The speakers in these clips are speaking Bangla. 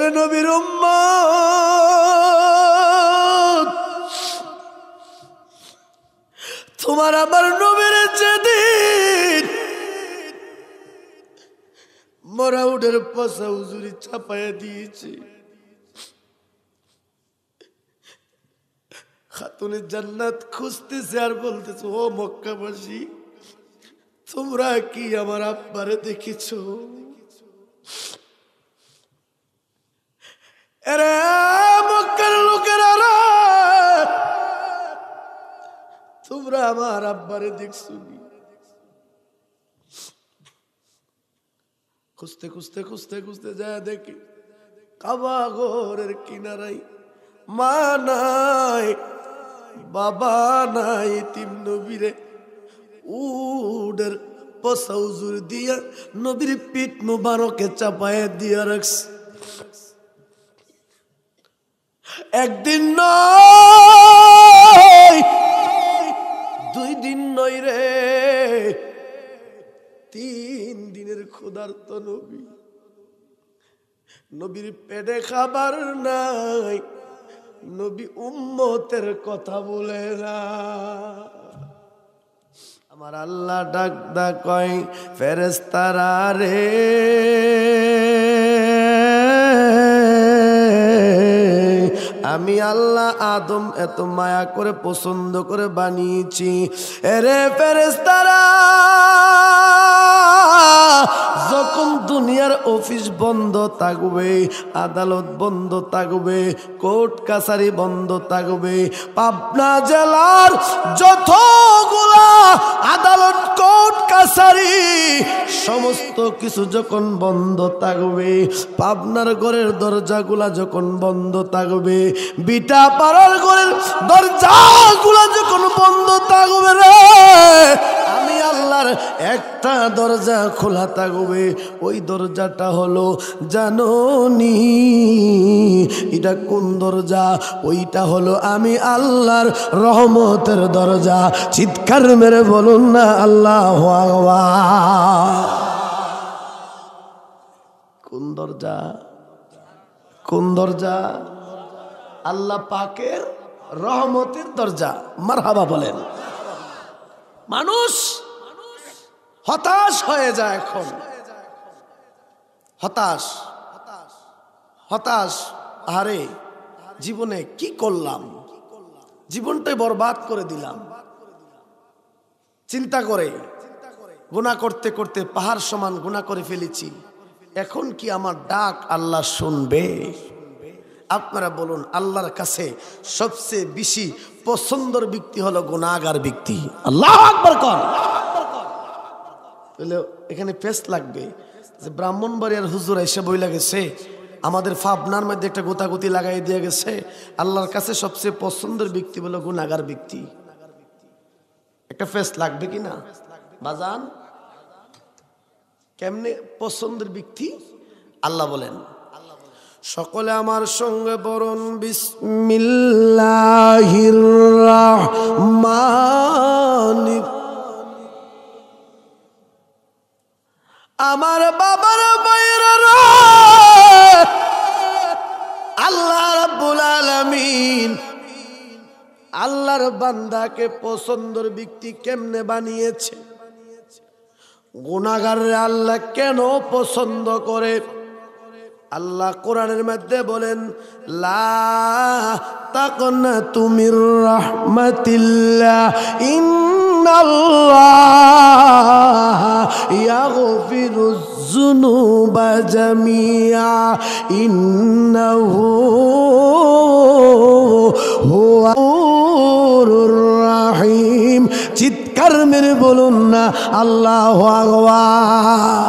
এরে নবীর উম্মত, তোমার আমার নবীর যেদিন মরা উঠের পচা হুজুরি চাপাইয়া দিয়েছে, খাতুনে জান্নাত খুঁজতেছে আর বলতেছে, ও মক্কাবাসী, তোমরা কি আমার আব্বারে দেখেছো? এরে মক্কার লোকেরা, তোমরা আমার আব্বারে দেখছো? খুঁজতে খুঁজতে খুঁজতে খুঁজতে যায় দেখি কাবা ঘরের কিনারাই মা নাই, বাবা নাই, তিন নবীরে উডের পচা হুজুর দিয়া নবীর পিঠ মুবারকে চাপায় দিয়া রাখছে। একদিন নয়, 2 দিন নয় রে, 3 দিনের ক্ষুধার্ত নবী, নবীর পেটে খাবার নাই, নবী উম্মতের কথা বলে না। আমার আল্লাহ ডাক দা কয়, ফেরেশতারা রে, আমি আল্লাহ আদম এত মায়া করে পছন্দ করে বানিয়েছি, এরে ফেরেশতারা যখন দুনিয়ার অফিস বন্ধ থাকবে, আদালত বন্ধ থাকবে, কোর্ট কাছারি বন্ধ থাকবে, পাবনা জেলার যতগুলা আদালত কোর্ট কাছারি সমস্ত কিছু যখন বন্ধ থাকবে, পাবনার ঘরের দরজাগুলা যখন বন্ধ থাকবে, বিটা পাড়ার ঘরের দরজাগুলা যখন বন্ধ থাকবে রে, আমি আল্লাহর একটা দরজা খোলা থাকবে। ওই দরজাটা হলো জানোনি এটা কোন দরজা? ওইটা হলো আমি আল্লাহর রহমতের দরজা। চিৎকার মেরে বলুন না আল্লাহু আকবার। কোন দরজা? কোন দরজা? আল্লাহ পাকের রহমতের দরজা। মারহাবা বলেন। মানুষ হতাশ হয়ে যায় এখন, হতাশ হতাশ। আরে জীবনে কি করলাম, জীবনটাই বরবাদ করে দিলাম। চিন্তা করে গুনাহ করতে করতে পাহাড় সমান গুনাহ করে ফেলেছি, এখন কি আমার ডাক আল্লাহ শুনবে? আপনারা বলুন, আল্লাহর কাছে সবচেয়ে বেশি পছন্দের ব্যক্তি হলো গুনাহগার ব্যক্তি। আল্লাহু আকবার কর। তাহলে এখানে পেশ লাগবে যে ব্রাহ্মণবাড়িয়ার হুজুর এসে বইলা গেছে, আমাদের পাবনার মধ্যে একটা গোতাগুতি লাগাই দিয়ে গেছে, আল্লাহর কাছে সবচেয়ে পছন্দের ব্যক্তি হলো গুনাহগার ব্যক্তি। একটা পেশ লাগবে কি না বাজান? কেমনে পছন্দের ব্যক্তি? আল্লাহ বলেন, সকলে আমার সঙ্গে বলুন, বিসমিল্লাহির রাহমানির। আমার বাবার বাইরা আল্লাহ রাব্বুল আলামিন আল্লাহর বান্দাকে পছন্দের ব্যক্তি কেমনে বানিয়েছে? গুনাহগাররে আল্লাহ কেন পছন্দ করে? আল্লাহ কোরআনের মধ্যে বলেন, লা তাকনাতু মির রাহমাতিল্লাহ ইন্নাল্লাহা ইয়াগফিরুয যুনুবা জামিআ ইন্নাহু হুয়ার রাহিম। চিৎকার মেরে বলুন না আল্লাহু আকবার।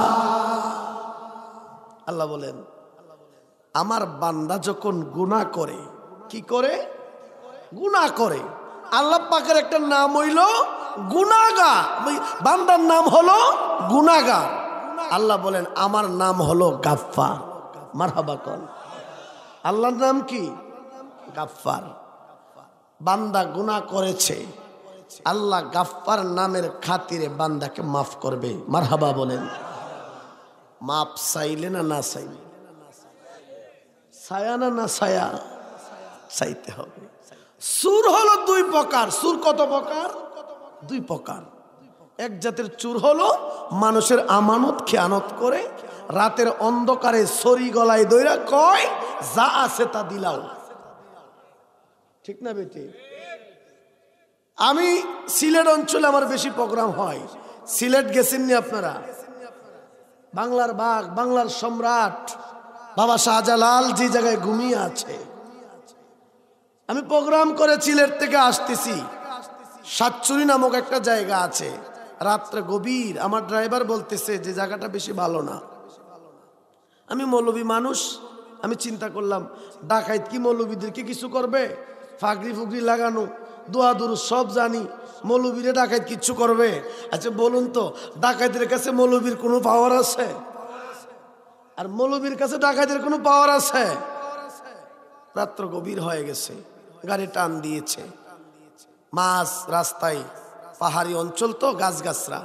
আল্লাহ বলেন, আমার বান্দা যখন গুনাহ করে, কি করে? গুনাহ করে। আল্লাহ পাকের একটা নাম হইল গুনাহগার, বান্দার নাম হলো গুনাহগার। আল্লাহ বলেন, আমার নাম হলো গাফফার। মারহাবা কর। আল্লাহর নাম কি? গাফফার। বান্দা গুনাহ করেছে, আল্লাহ গাফফার নামের খাতিরে বান্দাকে মাফ করবে। মারহাবা বলেন। মাপ চাইলে না না চাইলে? ছায়া না ছায়া চাইতে হবে। সুর হলো দুই প্রকার। সুর কত প্রকার? দুই প্রকার। এক জাতের চোর হলো মানুষের আমানত খেয়ানত করে রাতের অন্ধকারে ছড়ি গলায় দইরা কয় যা আছে তা দিলাও। ঠিক না বেটি? আমি সিলেট অঞ্চলে আমার বেশি প্রোগ্রাম হয়। সিলেট গেছেননি আপনারা? বাংলার বাঘ, বাংলার সম্রাট বাবা শাহজালাল যে জায়গায় ঘুমিয়ে আছে, আমি প্রোগ্রাম করে সিলেট থেকে আসতেছি। সাতচুরি নামক একটা জায়গা আছে, রাত্রে গভীর। আমার ড্রাইভার বলতেছে যে জায়গাটা বেশি ভালো না। আমি মৌলবী মানুষ, আমি চিন্তা করলাম ডাকাইত কি মৌলবীদেরকে কিছু করবে? ফাগরি ফুগরি লাগানো, দোয়া দুরু সব জানি, মৌলবীরে ডাকাইত কিচ্ছু করবে? আচ্ছা বলুন তো, ডাকাইতের কাছে মৌলবীর কোনো পাওয়ার আছে? আর মৌলবীর কাছে ডাকাইতের কোনো পাওয়ার আছে? রাত্র গভীর হয়ে গেছে, গাড়ি টান দিয়েছে, মাঝ রাস্তায়, পাহাড়ি অঞ্চল তো, গাছগাছরা,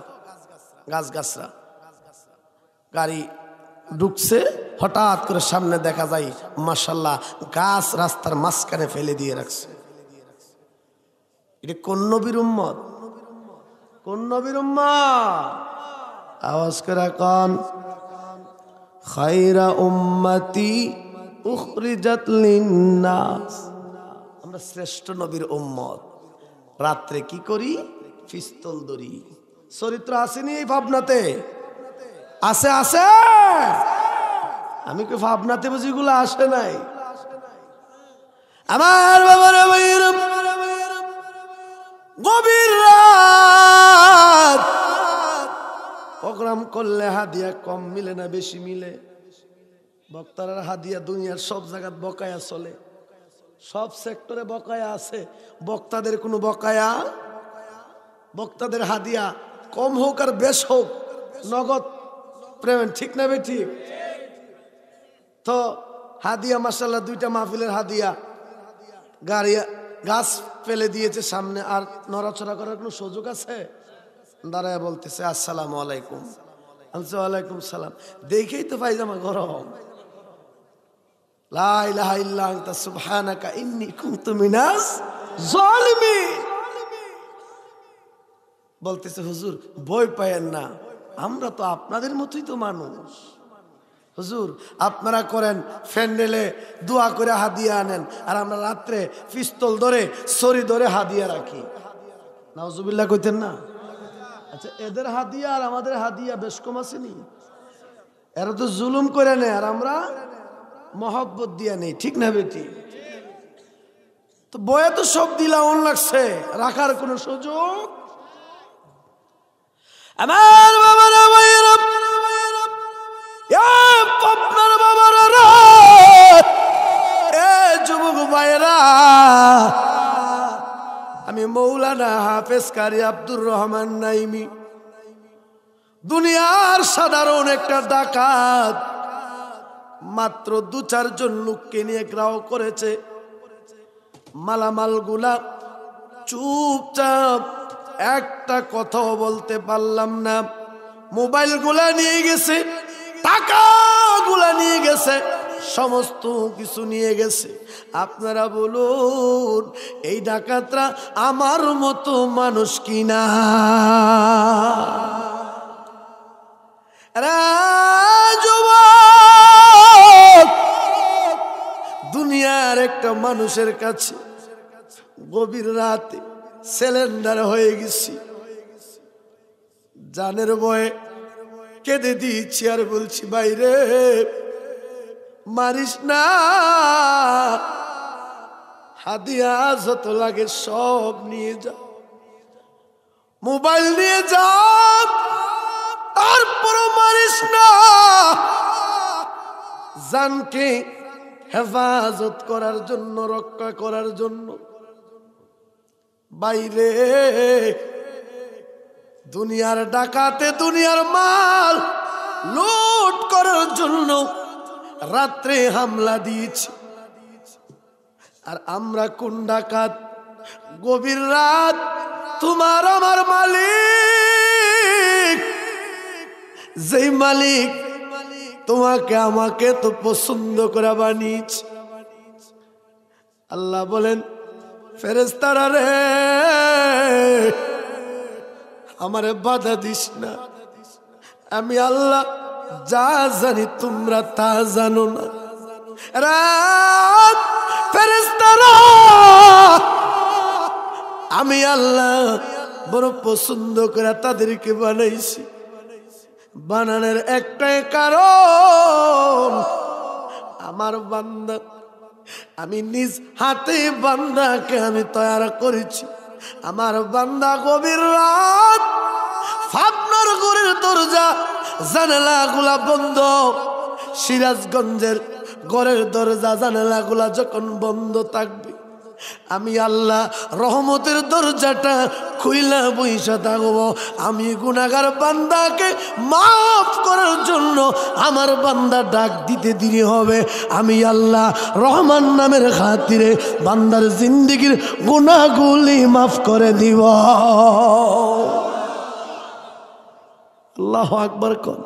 গাড়ি ঢুকছে। হঠাৎ করে সামনে দেখা যায় মাশাআল্লাহ গাছ রাস্তার মাঝখানে ফেলে দিয়ে রাখছে। এটা কোন নবীর উম্মত? কোন নবীর উম্মত? আওয়াজ করে কোন? খায়রা উম্মতি উখরিজাত লিন্নাস। আমরা শ্রেষ্ঠ নবীর উম্মত। রাত্রে কি করি? পিস্তল ধরি। চরিত্র আসেনি এই ভাবনাতে? আছে আছে। আমি কি ভাবনাতে বুঝিগুলো আসে নাই? আমার বাবার গভীর রাত প্রোগ্রাম করলে হাদিয়া কম মিলে না বেশি মিলে? বক্তার হাদিয়া দুনিয়ার সব জায়গায় বকায়া চলে, সব সেক্টরে বকায়া আছে। বক্তাদের কোনো বকায়া? বক্তাদের হাদিয়া কম হোক আর বেশ হোক নগদ পেমেন্ট। ঠিক না বে ঠিক? তো হাদিয়া মাশাআল্লাহ দুইটা মাহফিলের হাদিয়া গাড়ি গাছ ফেলে দিয়েছে সামনে, আর নড়াচড়া করার কোনো সুযোগ আছে? দাঁড়ায় বলতেছে আসসালামু আলাইকুম। আমি ওয়ালাইকুম সালাম। দেখেই তো পায়জামা গরম। লা ইলাহা ইল্লা আনতা সুবহানাকা ইন্নী কুনতু মিনাজ জালিমিন। বলতেছে হুজুর ভয় পায়েন না, আমরা তো আপনাদের মতোই তো মানুষ। হুজুর আপনারা করেন ফ্যান্ডেলে দোয়া করে হাদিয়া আনেন, আর আমরা রাত্রে পিস্তল ধরে ছড়ি ধরে হাদিয়া রাখি। নাউজুবিল্লাহ কইতেন না? আচ্ছা এদের হাদিয়া আর আমাদের হাদিয়া বেশ কম আসেনি? এরা তো জুলুম করে নেয় আর আমরা মহব্বত দিয়া নেই। ঠিক না বেটি? তো বয়ে তো সব দিলাম লাগছে, রাখার কোন সুযোগ? আমার বাবারা ভাইয়েরা, আপনার বাবারা, এ যুবক ভাইয়েরা, আমি মৌলানা হাফেজ কারি আব্দুর রহমান নাইমি, দুনিয়ার সাধারণ একটা ডাকাত, মাত্র 2-4 জন লোককে নিয়ে গ্রাহ করেছে। মালামাল গুলা চুপচাপ, একটা কথাও বলতে পারলাম না। মোবাইল গুলা নিয়ে গেছে, টাকা গুলা নিয়ে গেছে, সমস্ত কিছু নিয়ে গেছে। আপনারা বলুন এই ডাকাতরা আমার মতো মানুষ কিনা? দুনিয়ার একটা মানুষের কাছে গভীর রাতে সিলিন্ডার হয়ে গেছি, জানের ভয়ে কেঁদে দিয়েছি আর বলছি বাইরে মারিস না, হাদিয়া যত লাগে সব নিয়ে যা, মোবাইল নিয়ে যা, তারপরও মারিস না। জানকে হেফাজত করার জন্য, রক্ষা করার জন্য বাইরে দুনিয়ার ডাকাতে দুনিয়ার মাল লুট করার জন্য রাত্রে হামলা দিয়েছি। আর আমরা কোন ডাকাত? গভীর রাত তোমার আমার মালিক, যেই মালিক তোমাকে আমাকে তো পছন্দ করে বানিয়েছে, আল্লাহ বলেন, ফেরেশতারা রে, আমারে বাধা দিস না, আমি আল্লাহ যা জানি তোমরা তা জানো না। রাত ফেরেশতারা, আমি আল্লাহ বড় পছন্দ করে তাদেরকে বানাইছি। বানানোর একটাই কারণ, আমার বান্দা, আমি নিজ হাতে বান্দাকে আমি তৈরি করেছি। আমার বান্দা গভীর রাত, ফাতনার ঘরের দরজা জানালাগুলা বন্ধ, সিরাজগঞ্জের ঘরের দরজা জানালাগুলা যখন বন্ধ থাকবে, আমি আল্লাহ রহমতের দরজাটা খুইলা বইসা থাকবো। আমি গুনাহগার বান্দাকে মাফ করার জন্য আমার বান্দা ডাক দিতে দেরি হবে, আমি আল্লাহ রহমান নামের খাতিরে বান্দার জিন্দেগির গুনাহগুলি মাফ করে দিব। আল্লাহু আকবার কোন।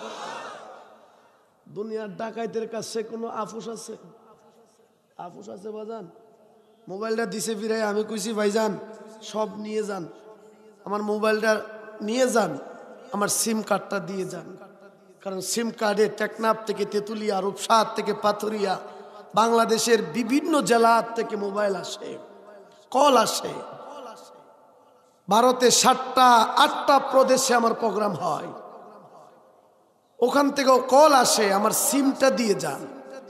দুনিয়ার ডাকাইতের কাছে কোনো আফুস আছে? আফুস আছে বাজান? মোবাইলটা দিছে ফিরাই আমি কইছি ভাইজান সব নিয়ে যান, আমার মোবাইলটা নিয়ে যান, আমার সিম কার্ডটা দিয়ে যান। কারণ সিম কার্ডে টেকনাফ থেকে তেতুলিয়া, রূপসার থেকে পাথরিয়া, বাংলাদেশের বিভিন্ন জেলা থেকে মোবাইল আসে, কল আসে। ভারতে 7টা 8টা প্রদেশে আমার প্রোগ্রাম হয়, ওখান থেকেও কল আসে, আমার সিমটা দিয়ে যান।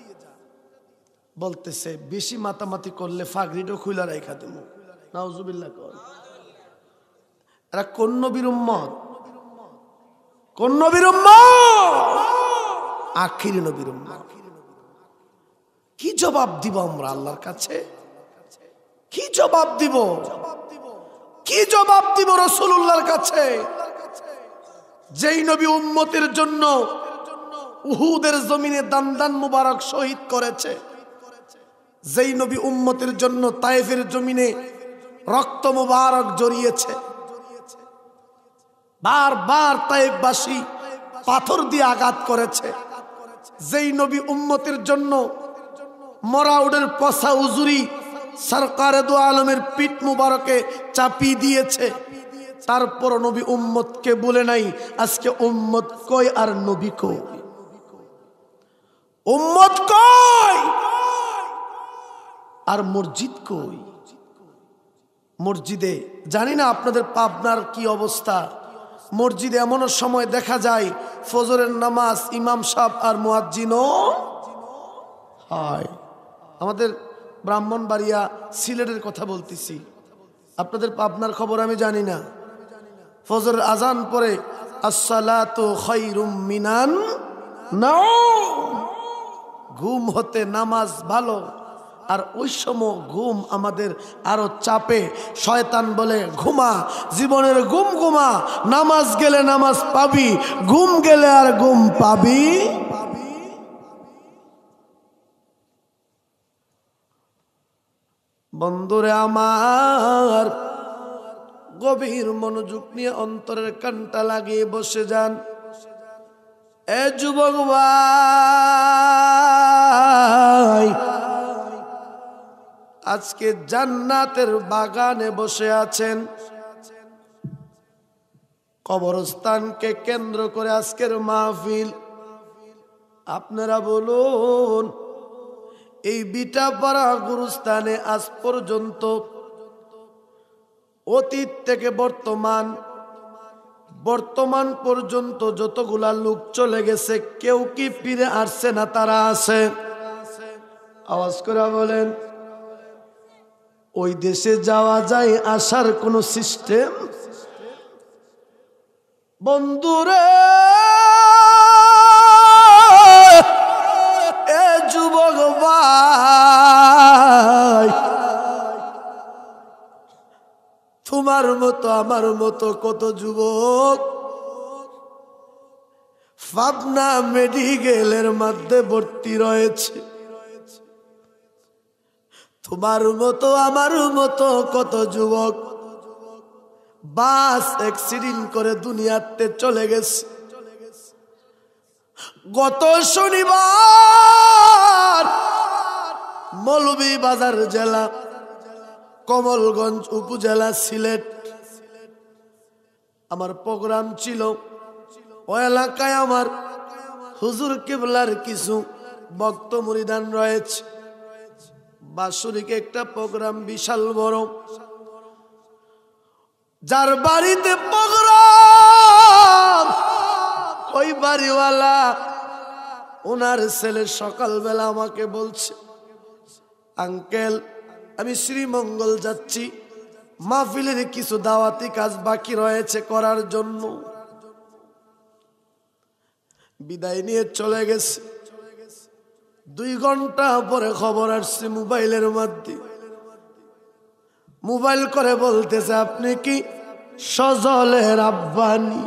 বলতেছে বেশি মাতামাতি করলে ফাগরিটাও খুইলা রাইখা দেব। নাউজুবিল্লাহ কর। এরা কোন নবীর উম্মত? কোন নবীর উম্মত? আখিরি নবীর উম্মত। কি জবাব দিব আমরা আল্লাহর কাছে? কি জবাব দিব? কি জবাব দিব রাসূলুল্লাহর কাছে? যেই নবী উম্মতের জন্য উহুদের জমিনে দান মুবারক শহীদ করেছে, যেই নবী উম্মতের জন্য তায়েফের জমিনে রক্ত মুবারক জড়িয়েছে, বারবার তায়েফবাসী পাথর দিয়ে আঘাত করেছে, যেই নবী উম্মতের জন্য মরাউডের পসা উজুরি সরকারে দু আলমের পিঠ মুবারকে চাপিয়ে দিয়েছে, তারপর নবী উম্মতকে বলে নাই আজকে উম্মত কই আর নবী কই? উম্মত কই আর মসজিদ কই? মসজিদে জানি না আপনাদের পাবনার কি অবস্থা, মসজিদে এমন সময় দেখা যায় ফজরের নামাজ ইমাম সাহেব আর মুয়াজ্জিনও হয়। আমাদের ব্রাহ্মণবাড়িয়া সিলেটের কথা বলতেছি, আপনাদের পাবনার খবর আমি জানি না। ফজরের আজান পরে আসসালাতু খায়রুম মিনান নাওম, ঘুম হতে নামাজ ভালো। আর ওই সময় ঘুম আমাদের আরো চাপে। শয়তান বলে ঘুমা, জীবনের ঘুম ঘুমা, নামাজ গেলে নামাজ পাবি, ঘুম গেলে আর ঘুম পাবি। বন্ধুরে আমার, গভীর মনোযোগ নিয়ে অন্তরের কানটা লাগিয়ে বসে যান। এ যুবক ভাই, আজকে জান্নাতের বাগানে বসে আছেন। কবরস্থানকে কেন্দ্র করে আজকের মাহফিল। আপনারা বলুন, এই বিটাপাড়া গুরুস্থানে আজ পর্যন্ত অতীত থেকে বর্তমান পর্যন্ত যতগুলা লোক চলে গেছে, কেউ কি ফিরে আসছে না? তারা আছে? আওয়াজ করে বলেন। ওই দেশে যাওয়া যায়, আসার কোন সিস্টেম? বন্ধুরে, এ যুবক ভাই, তোমার মতো আমার মতো কত যুবক পাবনা মেডিকেলের মধ্যে ভর্তি রয়েছে। তোমার মতো আমার মতো কত যুবক বাস অ্যাক্সিডেন্ট করে দুনিয়াতে চলে গেছে। গত শনিবার মৌলভীবাজার জেলা, কমলগঞ্জ উপজেলা, সিলেট। আমার প্রোগ্রাম ছিল ওই এলাকায়। আমার হুজুর কিবলার কিছু ভক্ত মুরিদান রয়েছে। বাৎসরিক একটা প্রোগ্রাম, বিশাল বড়। যার বাড়িতে প্রোগ্রাম, ওই বাড়িওয়ালা ওনার ছেলে সকালবেলা আমাকে বলছে, আঙ্কেল আমি শ্রীমঙ্গল যাচ্ছি, মাহফিলের কিছু দাওয়াতি কাজ বাকি রয়েছে করার জন্য। বিদায় নিয়ে চলে গেছে। 2 ঘন্টা পরে খবর আসছে মোবাইলের মাধ্যমে। মোবাইল করে বলতেছে, আপনি কি সজলের আব্বানি?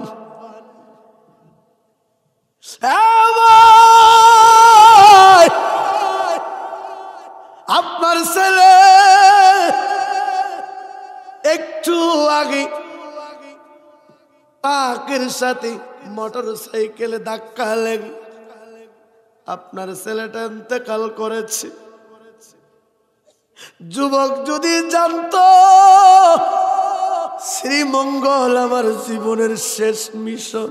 আপনার ছেলে একটু আগে পাকের সাথে মোটর সাইকেলে ধাক্কা লেগে আপনার ছেলেটা ইন্তেকাল করেছে। যুবক যদি জানতো শ্রীমঙ্গল আমার জীবনের শেষ মিশন,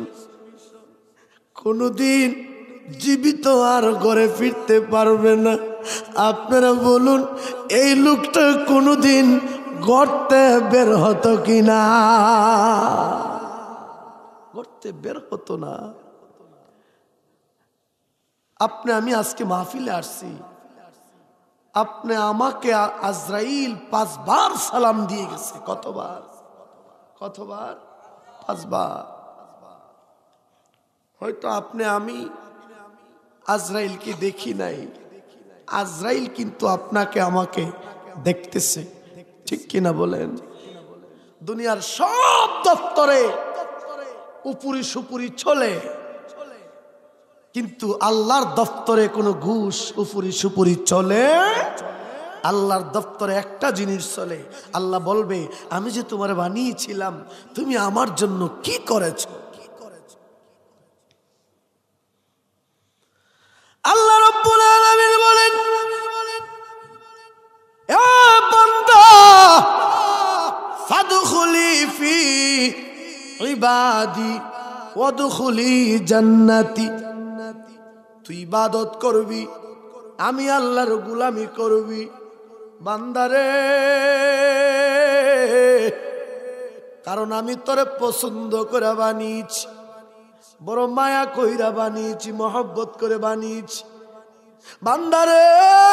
কোনদিন জীবিত আর ঘরে ফিরতে পারবে না। আপনারা বলুন, এই লোকটা কোনদিন গর্তে বের হতো কিনা? গর্তে বের হতো না। আমি আজকে মাহফিলে আসছি, আপনি আমাকে আজরাইল 5 বার সালাম দিয়ে গেছে। কতবার? 5 বার। হয়তো আমি আজরাইলকে দেখি নাই, আজরাইল কিন্তু আপনাকে আমাকে দেখতেছে। ঠিক কিনা বলেন? দুনিয়ার সব দপ্তরে উপরি সুপুরি চলে, কিন্তু আল্লাহর দপ্তরে কোনো ঘুষ উপরি সুপুরি চলে? আল্লাহর দপ্তরে একটা জিনিস চলে। আল্লাহ বলবে, আমি যে তোমার বানিয়েছিলাম, তুমি আমার জন্য কি করেছ? আল্লাহ রাব্বুল আলামিন বলেন, এ বান্দা ফাদখুলি ফি ইবাদি ওয়াদখুলি জান্নাতি। তুই ইবাদত করবি, আমি আল্লাহর গোলামি করবি। বান্দারে, কারণ আমি তোরে পছন্দ করে বানিয়েছি, বড় মায়া কইরা বানিয়েছি, মহব্বত করে বানিয়েছি। বান্দারে,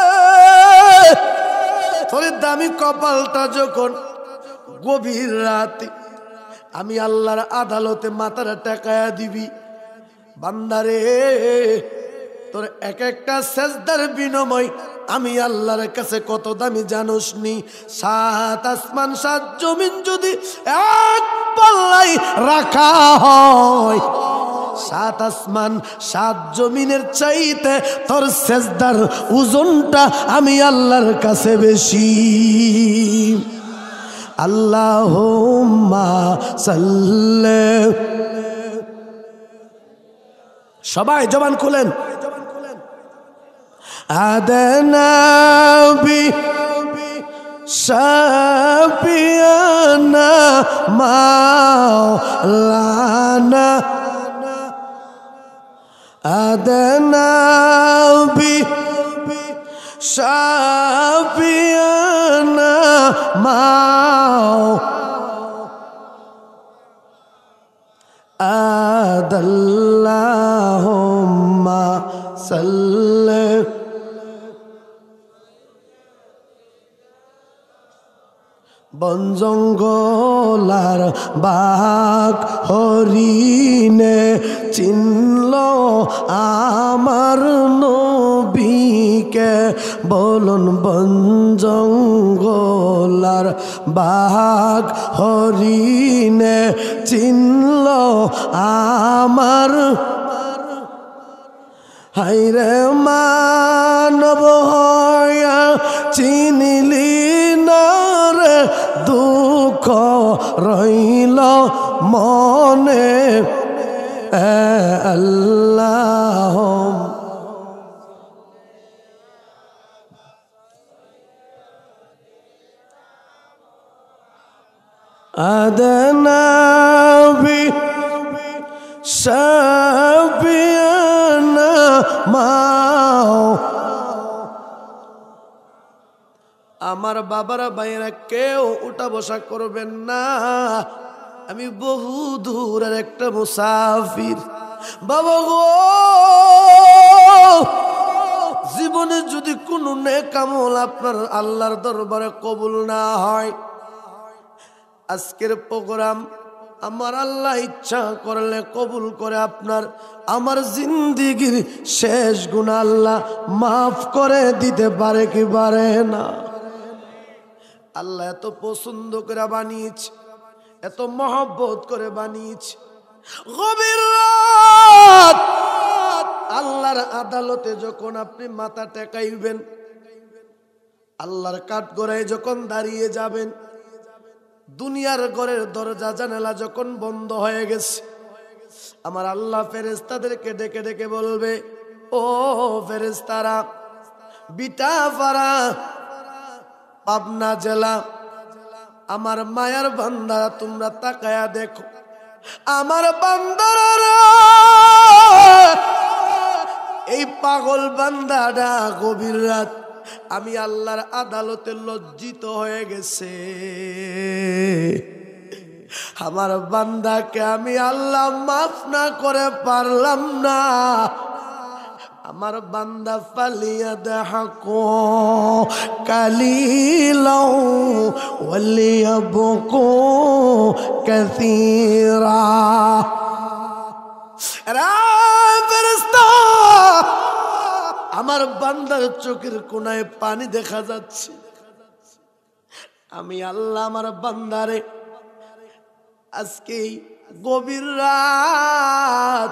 তোরে দামি কপালটা যখন গভীর রাতে আমি আল্লাহর আদালতে মাথাটা টেকায়া দিবি, বান্দারে তোর এক একটা সেজদার বিনিময় আমি আল্লাহর কাছে কত দামি জানোস নি? 7 আসমান 7 জমিন যদি এক পাল্লাই রাখা হয়, 7 আসমান 7 জমিনের চাইতে তোর সেজদার ওজনটা আমি আল্লাহর কাছে বেশি। আল্লাহুম্মা সাল্লি, সবাই জবান খুলেন, আদনাবি শাফিয়ানা মাওলানা, আদনাবি শাফিয়ানা আদাল্লাহুম্মা সাল্লি। বন জঙ্গলার বাঘ হরিণে চিনল আমার নবীকে, বলুন বন জঙ্গলার বাঘ হরিণে চিনল আমার। হায়রে মানব হইয়া চিনিলি না রে, দুঃখ রইল মনে। আল্লাহ أدنى بشافينا মাও আমার বাবারা ভাইরা কেউ উঠা বসা করবেন না, আমি বহু দূরের একটা মুসাফির। বাবা গো, জীবনে যদি কোনো নেক আমল আপনার আল্লাহর দরবারে কবুল না হয়, আজকের প্রোগ্রাম আমার আল্লাহ ইচ্ছা করলে কবুল করে আপনার আমার জিন্দেগীর শেষ গুনাহ আল্লাহ মাফ করে দিতে পারে কি পারে না? আল্লাহ এত পছন্দ করে বানিয়েছে, এত মহব্বত করে বানিয়েছে। গভীর রাত আল্লাহর আদালতে যখন আপনি মাথা টেকাইবেন, আল্লাহর কাঠগড়ায় যখন দাঁড়িয়ে যাবেন, দুনিয়ার ঘরের দরজা জানালা যখন বন্ধ হয়ে গেছে, আমার আল্লাহ ফেরেশতাদেরকে ডেকে ডেকে বলবে, ও ফেরেশতারা, বিটাপাড়া পাবনা জেলা আমার মায়ার বান্দারা, তোমরা তাকায়া দেখো, আমার বান্দারা, এই পাগল বান্দাটা গভীর রাত আমি আল্লাহর আদালতে লজ্জিত হয়ে গেছে। আমার বান্দাকে আমি আল্লাহ মাফ না করে পারলাম না। আমার বান্দা ফালিয়া দেখাকো কালিলাও ওয়ালিয়াবকো কাসীরা। আমার বান্দার চোখের কোনায় পানি দেখা যাচ্ছে। আমি আল্লাহ আমার বান্দারে আজকে গভীর রাত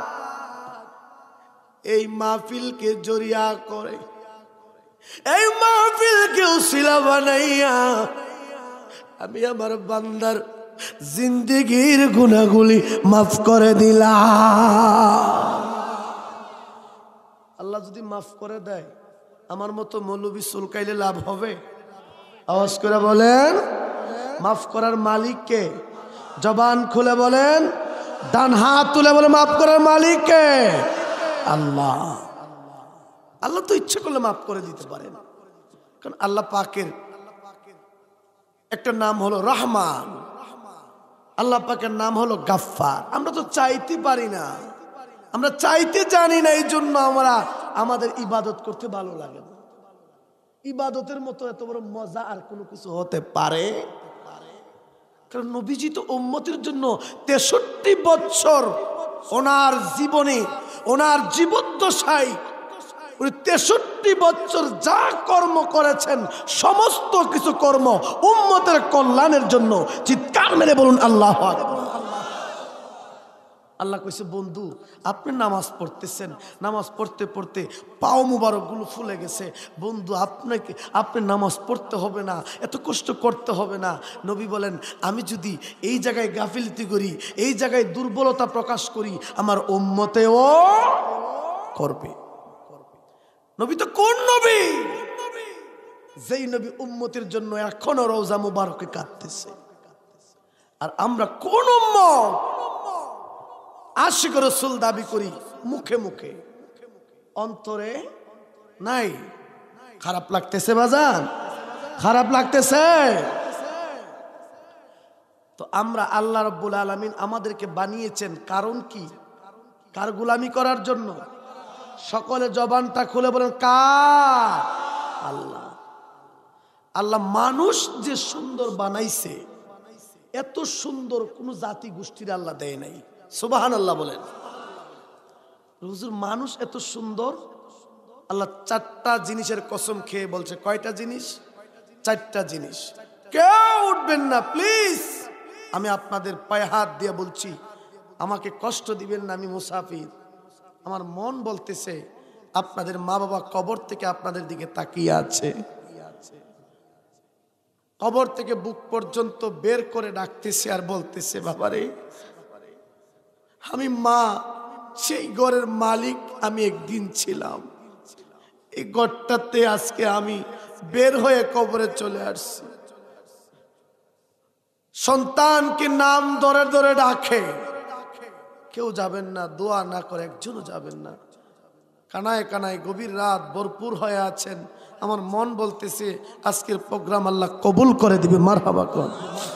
এই মাহফিলকে জড়িয়া করে, এই মাহফিলকে উসিলা বানাইয়া আমি আমার বান্দার জিন্দেগীর গুনাহগুলি মাফ করে দিলাম। আল্লাহ যদি মাফ করে দেয়, আমার মতো মৌলবি চুলকাইলে লাভ হবে? আওয়াজ করে বলেন, মাফ করার মালিক কে? জবান খুলে বলেন, ডান হাত তুলে বলে মাফ করার মালিক কে? আল্লাহ। আল্লাহ তো ইচ্ছে করলে মাফ করে দিতে পারেন, কারণ আল্লাহ পাকের একটা নাম হলো রহমান, আল্লাহ পাকের নাম হলো গাফফার। আমরা তো চাইতে পারি না, আমরা চাইতে জানি না, এই জন্য আমরা আমাদের ইবাদত করতে ভালো লাগে না। ইবাদতের মতো এত বড় মজা আর কোনো কিছু হতে পারে? কারণ নবীজি তো উম্মতের জন্য 63 বছর ওনার জীবনে, ওনার জীবদ্দশায় উনি 63 বছর যা কর্ম করেছেন, সমস্ত কিছু কর্ম উম্মতের কল্যাণের জন্য। চিৎকার মেরে বলুন আল্লাহু আকবার। আল্লাহ কইছে, বন্ধু আপনি নামাজ পড়তেছেন, নামাজ পড়তে পড়তে পাও মুবারকগুলো ফুলে গেছে, বন্ধু আপনি নামাজ পড়তে হবে না, এত কষ্ট করতে হবে না। নবী বলেন, আমি যদি এই জায়গায় গাফিলতি করি, এই জায়গায় দুর্বলতা প্রকাশ করি, আমার উম্মতেও করবে। নবী তো কোন নবী? যেই নবী উম্মতের জন্য এখনো রওজা মুবারকে কাঁদতেছে। আর আমরা কোন উম্মত? আশিক রাসূল দাবি করি মুখে মুখে, অন্তরে নাই। খারাপ লাগতেছে বাজান? খারাপ লাগতেছে? তো আমরা আল্লাহ রাব্বুল আলামিন আমাদেরকে বানিয়েছেন কারণ কি? কার গোলামি করার জন্য? সকলে জবানটা খুলে বলেন, কার? আল্লাহ। আল্লাহ মানুষ যে সুন্দর বানাইছে, এত সুন্দর কোন জাতি গোষ্ঠীর আল্লাহ দেয় নাই। সুবহানাল্লাহ বলেন। হুজুর মানুষ এত সুন্দর? আল্লাহ 4টা জিনিসের কসম খেয়ে বলছে। কয়টা জিনিস? 4টা জিনিস। কেউ উঠবেন না প্লিজ, আমি আপনাদের পায়ে হাত দিয়ে বলছি, আমাকে কষ্ট দিবেন না, আমি মুসাফির। আমার মন বলতেছে আপনাদের মা বাবা কবর থেকে আপনাদের দিকে তাকিয়ে আছে, কবর থেকে বুক পর্যন্ত বের করে ডাকতেছে আর বলতেছে, বাবারে আমি মা, সেই ঘরের মালিক আমি একদিন ছিলাম, এই ঘরটাতে আজকে আমি বের হয়ে কবরে চলে আসছি। সন্তানকে নাম ধরে ধরে ডাকে, কেউ যাবেন না, দোয়া না করে একজনও যাবেন না। কানায় কানায় গভীর রাত ভরপুর হয়ে আছেন, আমার মন বলতেছে আজকের প্রোগ্রাম আল্লাহ কবুল করে দিবে। মারহাবা কর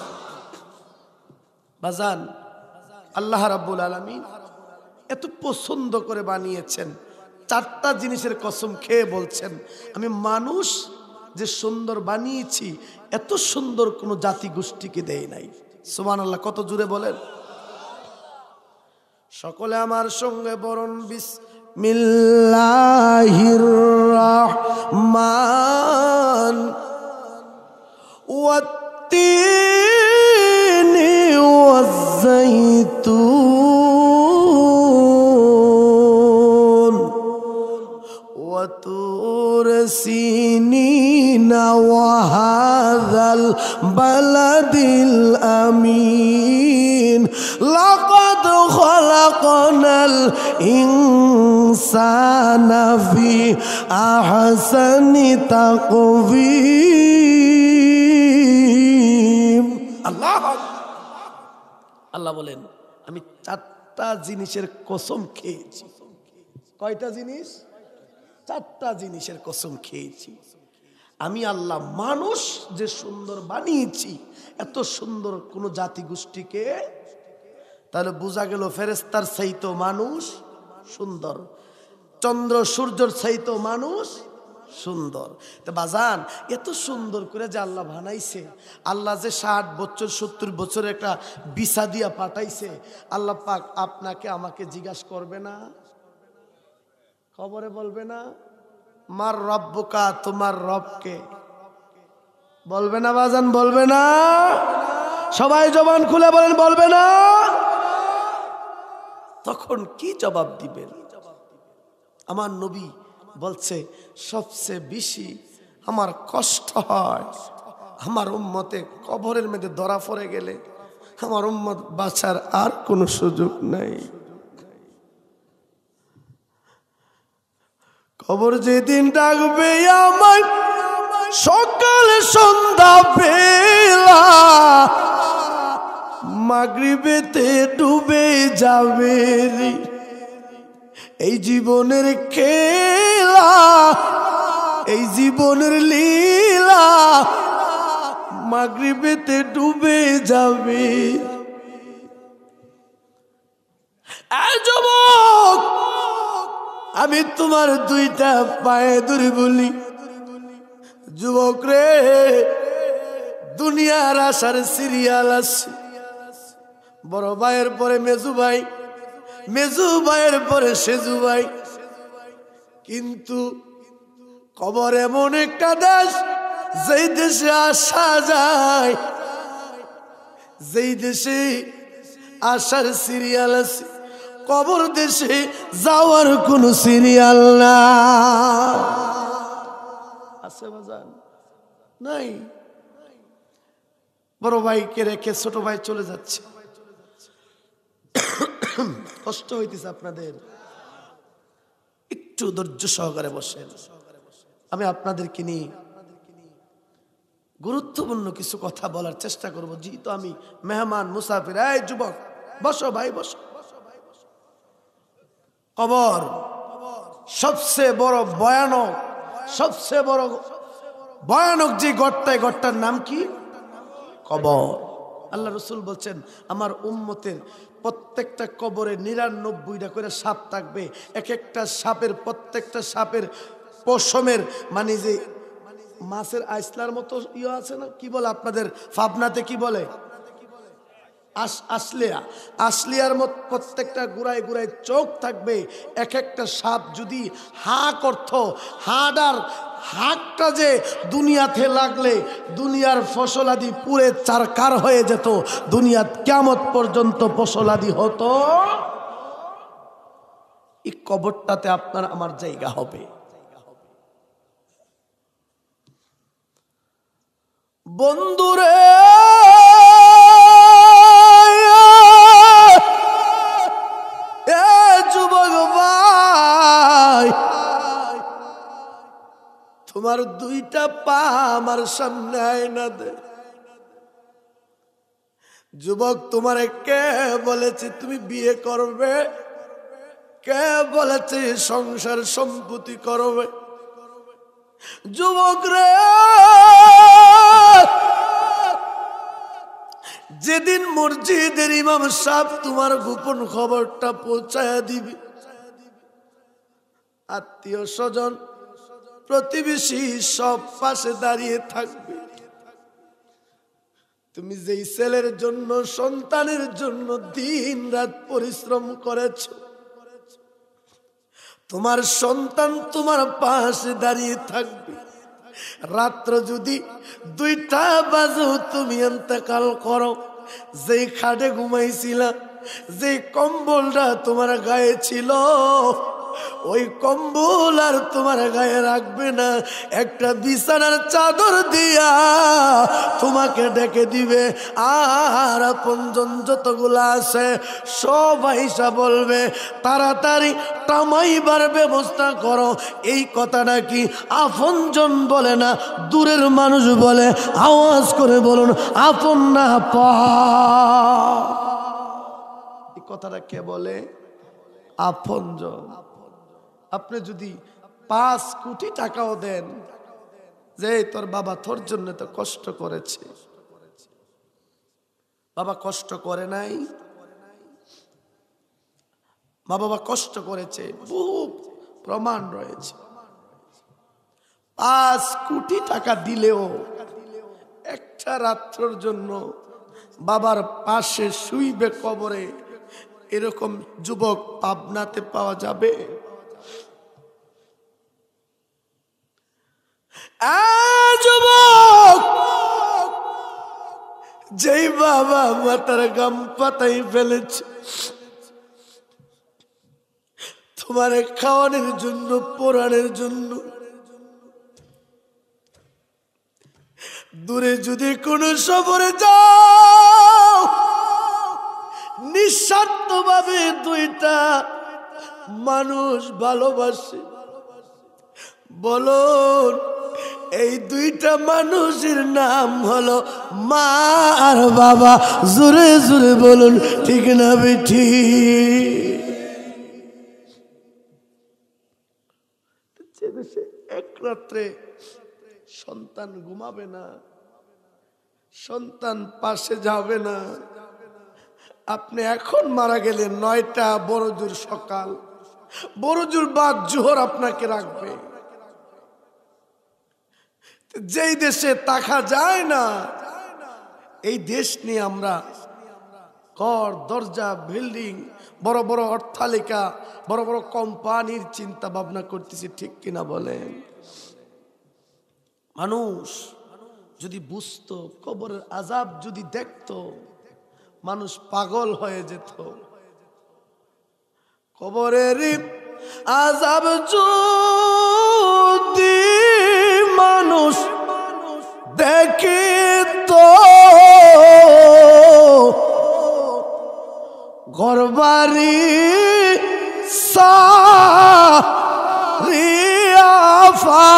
বাজান। আল্লাহ রাব্বুল আলামিন এত পছন্দ করে বানিয়েছেন, চারটা জিনিসের কসম খেয়ে বলছেন আমি মানুষ যে সুন্দর বানিয়েছি এত সুন্দর কোনো জাতি গোষ্ঠীকে দেয় নাই। সুবহানাল্লাহ, কত জোরে বলেন। সকলে আমার সঙ্গে বরণ বিসমিল্লাহির রহমান ওয়াত্তিনি ওয়াজ্জাইতুন ওয়াতুর সিনিন ওয়াহাযাল বালাদিল আমিন লাকাদ খালাকনাল ইনসানা ফি আহসানি তাকওয়িম। আল্লাহ বলেন আমি চারটা জিনিসের কসম খেয়েছি। কয়টা জিনিস? চারটা জিনিসের কসম খেয়েছি। আমি আল্লাহ মানুষ যে সুন্দর বানিয়েছি এত সুন্দর কোন জাতি গোষ্ঠীকে। তাহলে বোঝা গেল ফেরেশতার চাইতো মানুষ সুন্দর, চন্দ্র সূর্যের চাইতো মানুষ সুন্দর। তো বাজান এত সুন্দর করে যে আল্লাহ বানাইছে, আল্লাহ যে 60 বছর 70 বছরের একটা বিছা দিয়া পাঠাইছে, আল্লাহ পাক আপনাকে আমাকে জিজ্ঞাসা করবে না? খবরে বলবে না মার রব্বুকা, তোমার রবকে বলবে না বাজান? বলবে না? সবাই জবান খুলে বলেন বলবে না? তখন কি জবাব দিবেন? আমার নবী বলছে সবচেয়ে বেশি আমার কষ্ট হয় আমার উম্মতে কবরের মধ্যে ধরা পড়ে গেলে আমার উম্মত বাঁচার আর কোনো সুযোগ নাই। কবর যেদিন ডাকবে আমায় সকাল সন্ধ্যা বেলা, মাগরিবেতে ডুবে যাবে এই জীবনের খেলা, এই জীবনের লীলা, মাগরিবেতে ডুবে যাবে। এই যুবক আমি তোমার দুইটা পায়ে ধরে বলি, যুবক রে দুনিয়ার আসার সিরিয়াল আছে। বড় ভাইয়ের পরে মেজু ভাই, মেজু ভাইয়ের পরে সেজু ভাই, কিন্তু কবর এমন একটা দেশ যেই দেশে আসা যায়, যেই দেশে আসার সিরিয়াল আছে, কবর দেশে যাওয়ার কোন সিরিয়াল না আছে বাজান? নাই। বড় ভাইকে রেখে ছোট ভাই চলে যাচ্ছে, কষ্ট হইতেছে আপনাদের, একটু ধৈর্য সহকারে বসেন। আমি আপনাদেরকে নিয়ে গুরুত্বপূর্ণ কিছু কথা বলার চেষ্টা করব। যেহেতু আমি মেহমান মুসাফির। এই যুবক বসো ভাই বসো। কবর সবচেয়ে বড় ভয়ানক, সবচেয়ে বড় ভয়ানক যে গর্তা, গর্তার নাম কি? কবর। আল্লাহ রসুল বলছেন আমার উম্মতের প্রত্যেকটা কবরে 99টা করে সাপ থাকবে। এক একটা সাপের, প্রত্যেকটা সাপের পশমের মানে যে মাছের আইসলার মতো ইয়ে আছে না, কি বলে আপনাদের ফাবনাতে কি বলে? আসলিয়া, আসলিয়ার মত প্রত্যেকটা গুড়ায় গুড়ায় চোখ থাকবে। এক একটা সাপ যদি হা করত, হাডার হাকটা যে দুনিয়াতে লাগলে দুনিয়ার ফসলাদি পুরে চারকার হয়ে যেত, দুনিয়া কিয়ামত পর্যন্ত ফসলাদি হতো। এই কবরটাতে আপনার আমার জায়গা হবে। বন্ধুরে যুবক ভাই, তোমার দুইটা পা আমার সামনে আয়না দে। যুবক, তোমারে কে বলেছে তুমি বিয়ে করবে? কে বলেছে সংসার সম্পত্তি করবে? যুবক রে, যেদিন মসজিদের ইমাম সাহেব তোমার গোপন খবরটা পৌঁছায় দিবে, আত্মীয় স্বজন প্রতিবেশী সব পাশে দাঁড়িয়ে থাকবে, তুমি যেই ছেলের জন্য সন্তানের জন্য দিন রাত পরিশ্রম করেছ, তোমার সন্তান তোমার পাশে দাঁড়িয়ে থাকবে। রাত্র যদি 2টা বাজে তুমি ইন্তেকাল করো, যেই খাটে ঘুমাইছিলা, যে কম্বলটা তোমার গায়ে ছিল, ওই কম্বল আর তোমার গায়ে রাখবে না, একটা বিছানার চাদর দিয়া তোমাকে ডেকে দিবে। আর আপনজন যতগুলা আছে সবাই বলবে তাড়াতাড়ি টামাইবার ব্যবস্থা করো। এই কথাটা কি আপনজন বলে না দূরের মানুষ বলে? আওয়াজ করে বলুন, আপন না পা। এই কথাটা কে বলে? আপনজন। আপনি যদি 5 কোটি টাকাও দেন, যে তোর বাবা তোর জন্য তো কষ্ট করেছে, বাবা কষ্ট করে নাই? মা বাবা কষ্ট করেছে, বহু প্রমাণ রয়েছে। 5 কোটি টাকা দিলেও একটা রাত্রের জন্য বাবার পাশে শুইবে কবরে, এরকম যুবক পাবনাতে পাওয়া যাবে? যুবক, যেই বাবা মাথার গাম পাতাই ফেলেছে তোমার খাওয়ানোর জন্য, পড়ানোর জন্য, দূরে যদি কোনো সফরে যাও, নিঃস্বার্থ ভাবে 2টা মানুষ ভালোবাসে, বলুন এই 2টা মানুষের নাম হলো মা আর বাবা। জোরে জোরে বলুন, ঠিক না বেঠি? এক রাত্রে সন্তান ঘুমাবে না, সন্তান পাশে যাবে না। আপনি এখন মারা গেলে 9টা বড়জোর সকাল, বড়জোর বাদ জোহর আপনাকে রাখবে। যেই দেশে তাকা যায় না, এই দেশ নিয়ে আমরা ঘর, দরজা, বিল্ডিং, বড় বড় অট্টালিকা, বড় বড় কোম্পানির চিন্তা ভাবনা করতেছি, ঠিক কিনা বলেন? মানুষ যদি বুঝতো, কবরের আযাব যদি দেখতো, মানুষ পাগল হয়ে যেত। কবরের আযাব যদি মানুষ দেখে তো ঘরবাড়ি সারিয়াফা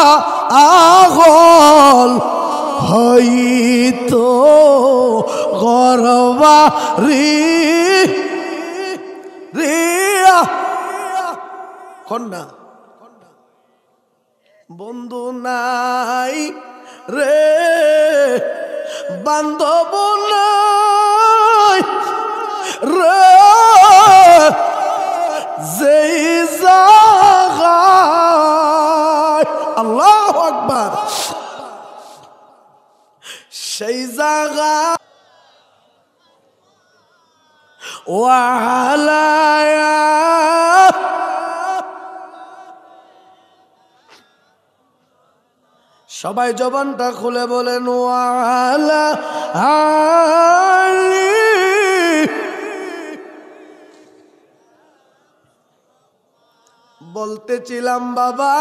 আগল হইতো, ঘরবাড়ি রিয়া কন্যা বন্ধু নাই রে, বান্ধব নাই রে, যেই জায়গায় আল্লাহু আকবার, সেই জায়গা ওয়ালায়া সবাই জবানটা খুলে বলেন ওয়ালা আলি। বলতেছিলাম বাবা,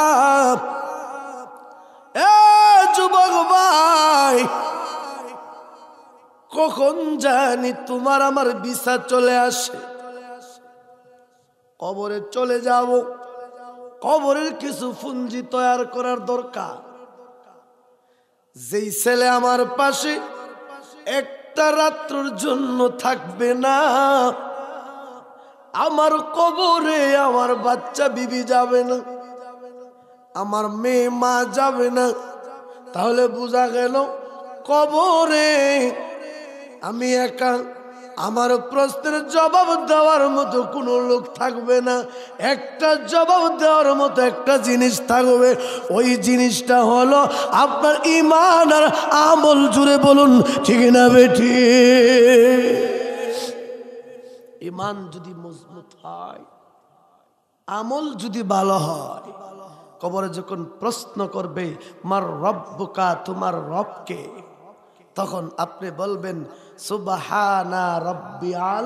এ যুবক ভাই, কখন জানি তোমার আমার ভিসা চলে আসে, কবরে চলে যাব। কবরের কিছু পুঁজি তৈরি করার দরকার। যেই ছেলে আমার পাশে একটা রাত্রের জন্য থাকবে না। আমার কবরে আমার বাচ্চা বিবি যাবে না, আমার মেয়ে মা যাবে না। তাহলে বোঝা গেল কবরে আমি একা, আমার প্রশ্নের জবাব দেওয়ার মতো কোনো লোক থাকবে না। একটা জবাব দেওয়ার মতো একটা জিনিস থাকবে, ওই জিনিসটা হলো আপনার ঈমান আর আমল। জুড়ে বলুন ঠিক না বেঠি? ঈমান যদি মজবুত হয়, আমল যদি ভালো হয়, কবরে যখন প্রশ্ন করবে মার রব্বুকা, তোমার রবকে, তখন আপনি বলবেন সুবহানা রাব্বিয়াল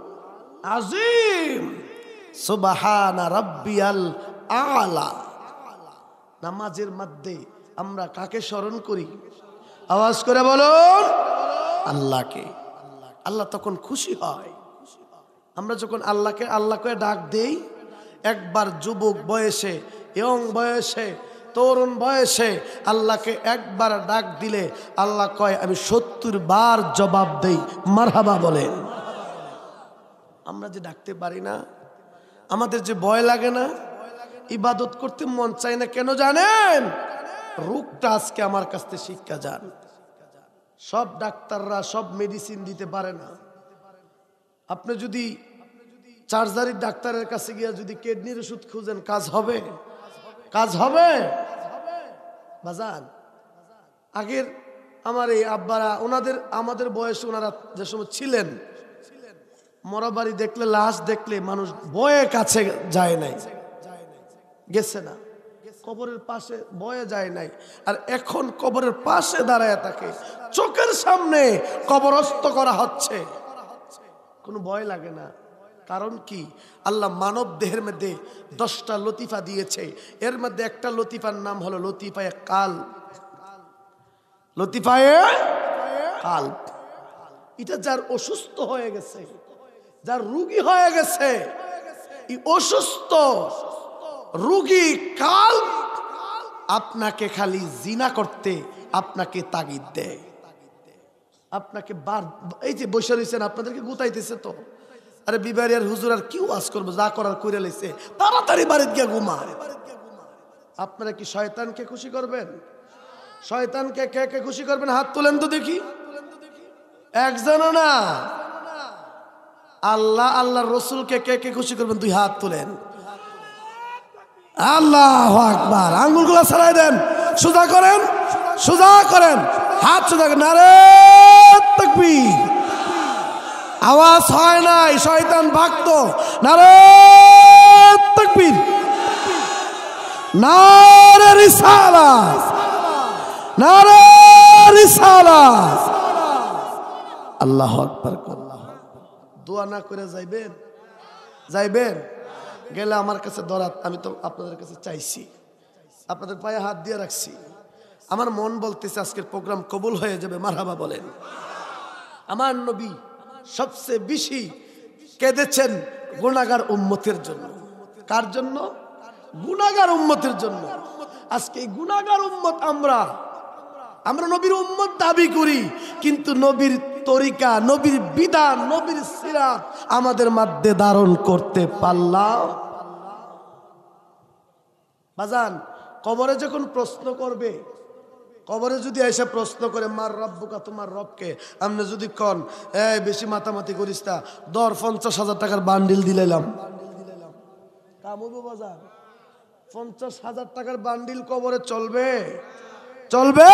আযীম, সুবহানা রাব্বিয়াল আলা। নামাজের মধ্যে আমরা কাকে স্মরণ করি? আওয়াজ করে বলুন, আল্লাহকে। আল্লাহ তখন খুশি হয়। আমরা যখন আল্লাহকে ডাক দেই, একবার যুবক বয়সে, ইয়ং বয়সে, তরুণ বয়সে আল্লাহকে একবার ডাক দিলে আল্লাহ কয় আমি 70 বার জবাব দেই। মারহাবা বলেন। আমরা যে ডাকতে পারি না, আমাদের যে ভয় লাগে না, ইবাদত করতে মন চায় না, কেন জানেন? রোগটা আজকে আমার কাছ থেকে শিক্ষা যান। সব ডাক্তাররা সব মেডিসিন দিতে পারে না। আপনি যদি চার্জারির ডাক্তারের কাছে গিয়ে যদি কিডনির ওষুধ খুঁজেন, কাজ হবে? কাজ হবে বাজান? আগের আমার এই আব্বারা, ওনাদের আমাদের বয়সে ওনারা যে সময় ছিলেন, মরাবাড়ি দেখলে, লাশ দেখলে মানুষ ভয়ে কাছে যায় নাই, গেছে না। কবরের পাশে ভয়ে যায় নাই। আর এখন কবরের পাশে দাঁড়ায় থাকে, চোখের সামনে কবরস্থ করা হচ্ছে, কোনো ভয় লাগে না। কারণ কি? আল্লাহ মানব দেহের মধ্যে 10টা লতিফা দিয়েছে। এর মধ্যে একটা লতিফার নাম হলো লতিফায়ে কাল। লতিফায়ে কাল, এটা যার অসুস্থ হয়ে গেছে, যার রোগী হয়ে গেছে, এই অসুস্থ রোগী কাল আপনাকে খালি জিনা করতে আপনাকে তাগিদ দেয়। আপনাকে এই যে বসে রয়েছেন, আপনাদেরকে গুতাইতেছে তো, আরে বিবারিয়ার হুজুর আর কি ওয়াজ করবো, যা করার কইরা লাইছে, তাড়াতাড়ি বাড়িতে গিয়া ঘুমা। আপনারা কি শয়তানকে খুশি করবেন? শয়তানকে কে কে খুশি করবেন? হাত তোলেন তো দেখি। একজনও না। আল্লাহ আল্লাহর রসুলকে কে কে খুশি করবেন? 2 হাত তোলেন। আল্লাহু আকবার। আঙ্গুলগুলো ছাড়াই দেন, সোজা করেন, সোজা করেন, হাত সোজা করেন। নারে তাকবীর। আওয়াজ হয় নাই, শয়তান ভাগতো। নারে তাকবীর, নারে রিসালাত, নারে রিসালাত। আল্লাহু আকবার। দোয়া না করে যাইবেন? যাইবেন? গেলে আমার কাছে দরাত, আমি তো আপনাদের কাছে চাইছি, আপনাদের পায়ে হাত দিয়ে রাখছি। আমার মন বলতেছে আজকের প্রোগ্রাম কবুল হয়ে যাবে। মারহাবা বলেন। আমার নবী সবচেয়ে বেশি কেঁদেছেন গুনাহগার উম্মতের জন্য। কার জন্য? গুনাহগার উম্মতের জন্য। আজকে এই গুনাহগার উম্মত আমরা নবীর উম্মত দাবি করি, কিন্তু নবীর তরিকা, নবীর বিধান, নবীর সিরাত আমাদের মধ্যে ধারণ করতে পারলাম। বাজান, কবরে যখন প্রশ্ন করবে, কবরে যদি এসে প্রশ্ন করে মার রব্বুকা, তোমার রবকে, আপনি যদি কন বেশি মাতামাতি করিস না, 50,000 টাকার বান্ডিল দিলাম, কামুবো বাজার। 50,000 টাকার বান্ডিল কবরে চলবে? চলবে?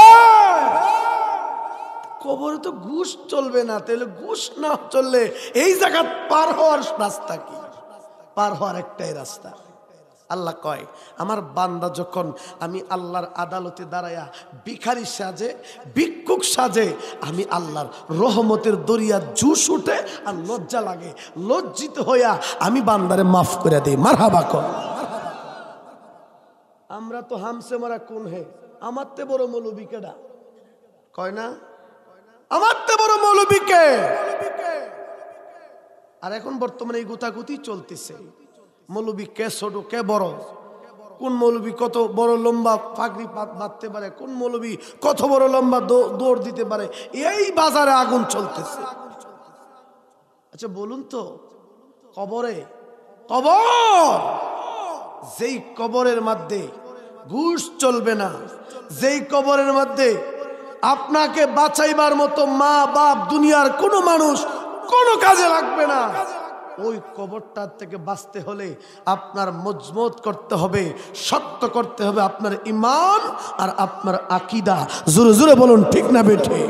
কবরে তো ঘুষ চলবে না। তাহলে ঘুষ না চললে এই জায়গা পার হওয়ার রাস্তা কি? পার হওয়ার একটাই রাস্তা। আল্লাহ কয় আমার বান্দা যখন আমি আল্লাহর আদালতে দাঁড়ায়া ভিখারি সাজে, ভিক্ষুক সাজে, আমি আল্লাহর রহমতের দরিয়া জুস উঠে আর লজ্জা লাগে, লজ্জিত হইয়া আমি বান্দারে মাফ করে দিই। মারহাবা কর। আমরা তো হামসে মারা কোন হে, আমার তে বড় মৌলবী কেডা? কয় না আমার তে বড় মৌলবী কে? আর এখন বর্তমানে এই গুতাগুতি চলতেছে, মৌলবী কে ছোট কে বড়। কোন মৌলবী কত বড় লম্বা পাগড়ি বাঁধতে পারে, কোন মৌলবী কত বড় লম্বা দৌড় দিতে পারে, এই বাজারে আগুন চলতেছে। আচ্ছা বলুন তো, কবর, যেই কবরের মধ্যে ঘুষ চলবে না, যেই কবরের মধ্যে আপনাকে বাঁচাইবার মতো মা বাপ দুনিয়ার কোনো মানুষ কোনো কাজে লাগবে না, ওই কবরটার থেকে বাঁচতে হলে আপনার মজবুত করতে হবে, শক্ত করতে হবে আপনার ঈমান আর আপনার আকীদা। জোরে জোরে বলুন ঠিক না বেঠে?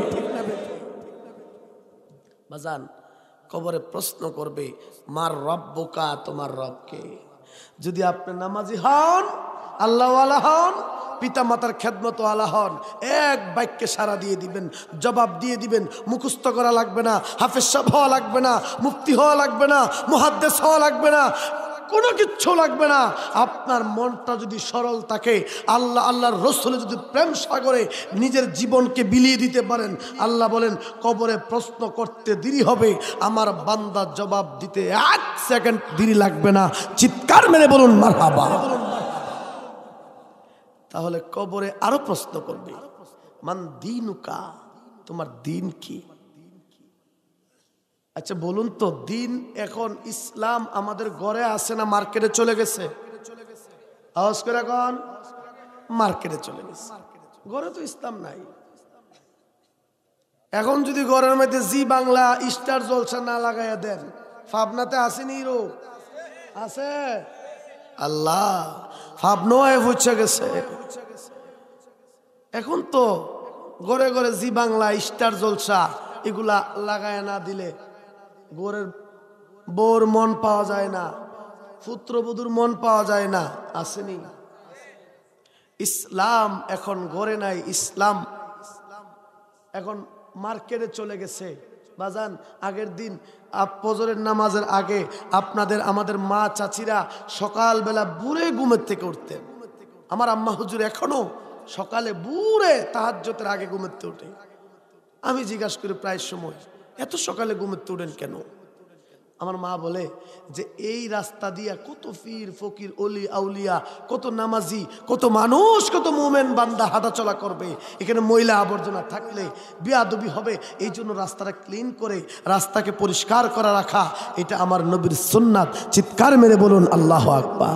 বাজান, কবরে প্রশ্ন করবে মার রব্বুকা, তোমার রবকে। যদি আপনি নামাজি হন, আল্লাহওয়ালা হন, পিতা মাতার খেদমতওয়ালা হন, এক বাক্যে সারা দিয়ে দিবেন, জবাব দিয়ে দিবেন। মুখস্থ করা লাগবে না, হাফেজ সাহেব হওয়া লাগবে না, মুফতি হওয়া লাগবে না, মুহাদ্দিস হওয়া লাগবে না, কোনো কিচ্ছু লাগবে না। আপনার মনটা যদি সরল থাকে, আল্লাহর রাসূলে যদি প্রেম সাগরে নিজের জীবনকে বিলিয়ে দিতে পারেন, আল্লাহ বলেন কবরে প্রশ্ন করতে দেরি হবে, আমার বান্দা জবাব দিতে 1 সেকেন্ড দেরি লাগবে না। চিৎকার মেরে বলুন মারহাবা। তাহলে কবরে আরো প্রশ্ন করবে, মান দীনুকা, তোমার দিন কি? আচ্ছা বলুন তো, দিন এখন ইসলাম আমাদের ঘরে আছে না মার্কেটে চলে গেছে? আওয়াজ করে এখন মার্কেটে চলে গেছে। ঘরে তো ইসলাম নাই। এখন যদি ঘরের মধ্যে জি বাংলা স্টার জলসা না লাগাইয়া দেন, পাবনাতে আসেনি রোগ আছে? আল্লাহ, পাবনায় পৌঁছে গেছে। এখন তো ঘরে ঘরে জি বাংলা স্টার জলসা এগুলা লাগায় না দিলে ঘরের বউর মন পাওয়া যায় না, পুত্রবধূর মন পাওয়া যায় না, আসেনি? ইসলাম এখন ঘরে নাই, ইসলাম এখন মার্কেটে চলে গেছে। বাজান, আগের দিন ফজরের নামাজের আগে আমাদের মা চাচিরা সকালবেলা বুড়ে ঘুমের থেকে উঠতেন। আমার আম্মা হুজুর এখনো সকালে বুড়ে তাহাজ্জুদের আগে ঘুমের থেকে উঠে। আমি জিজ্ঞাসা করি প্রায় সময়, এত সকালে ঘুমের থেকে উঠেন কেন? আমার মা বলে যে এই রাস্তা দিয়া কত পীর ফকির অলি আউলিয়া, কত নামাজি, কত মানুষ, কত মুমিন বান্দা হাঁটাচলা করবে, এখানে ময়লা আবর্জনা থাকলে বেয়াদবি হবে, এই জন্য রাস্তাটা ক্লিন করে রাস্তাকে পরিষ্কার করে রাখা, এটা আমার নবীর সুন্নাত। চিৎকার মেরে বলুন আল্লাহু আকবার।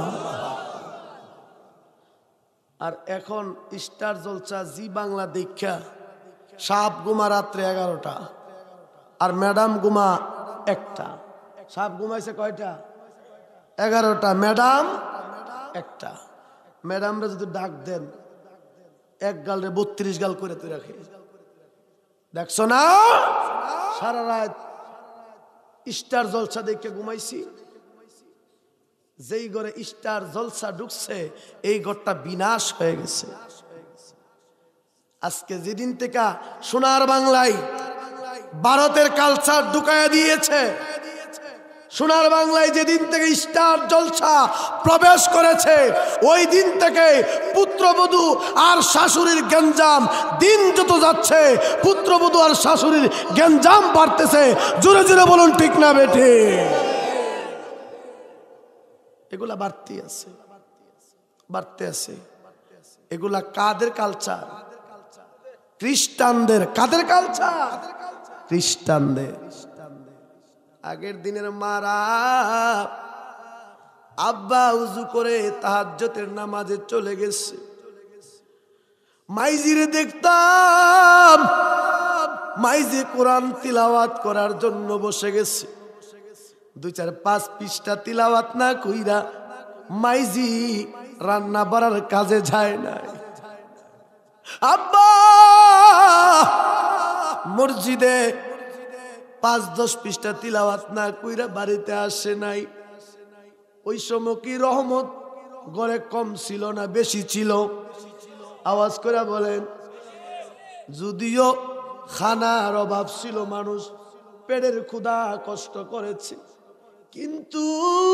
আর এখন স্টার জলসা জি বাংলা দেখা সাপ ঘুমা রাত্রে 11টা, আর ম্যাডাম ঘুমা 1টা। সাপ ঘুমাইছে কয়টা? 11টা, ম্যাডাম 1টা। ম্যাডামরা যদি ডাক দেন, এক গালরে 32 গাল করে তুই রাখে। দেখছো না, সারা রাত স্টার জলসা দেখে ঘুমাইছি। যেই ঘরে স্টার জলসা ঢুকছে, এই ঘরটা বিনাশ হয়ে গেছে। আজকে যেদিন থেকে সোনার বাংলায় ভারতের কালচার ঢুকায়া দিয়েছে, সোনার বাংলায় যেদিন থেকে স্টার জলসা প্রবেশ করেছে, ওই দিন থেকে পুত্রবধূ আর শাশুড়ির গঞ্জাম, দিন যত যাচ্ছে পুত্রবধূ আর শাশুড়ির গঞ্জাম বাড়তেছে। জোরে জোরে বলুন ঠিক না বেঠে? এগুলা বাড়তে আছে, বাড়তে আছে। এগুলা কাদের কালচার? খ্রিস্টানদের। কাদের কালচার? খ্রিস্টানদের। আগের দিনের মারা আব্বা উজু করে তাহাজ্জুদের নামাজে চলে গেছে, মাইজিরে দেখতাম মাইজি কোরআন তিলাওয়াত করার জন্য বসে গেছে। 2-4-5 পৃষ্ঠা তিলাওয়াত না কইরা মাইজি রান্না বাড়ার কাজে যায় নাই। আব্বা মসজিদে 5-10 পৃষ্ঠা তিলাওয়াত না কইরা বাড়িতে আসে নাই। ওই সময় কি রহমত ঘরে কম ছিল না বেশি ছিল? আওয়াজ করে বলেন। যদিও খানার অভাব ছিল, মানুষ পেটের ক্ষুধা কষ্ট করেছে, কিন্তু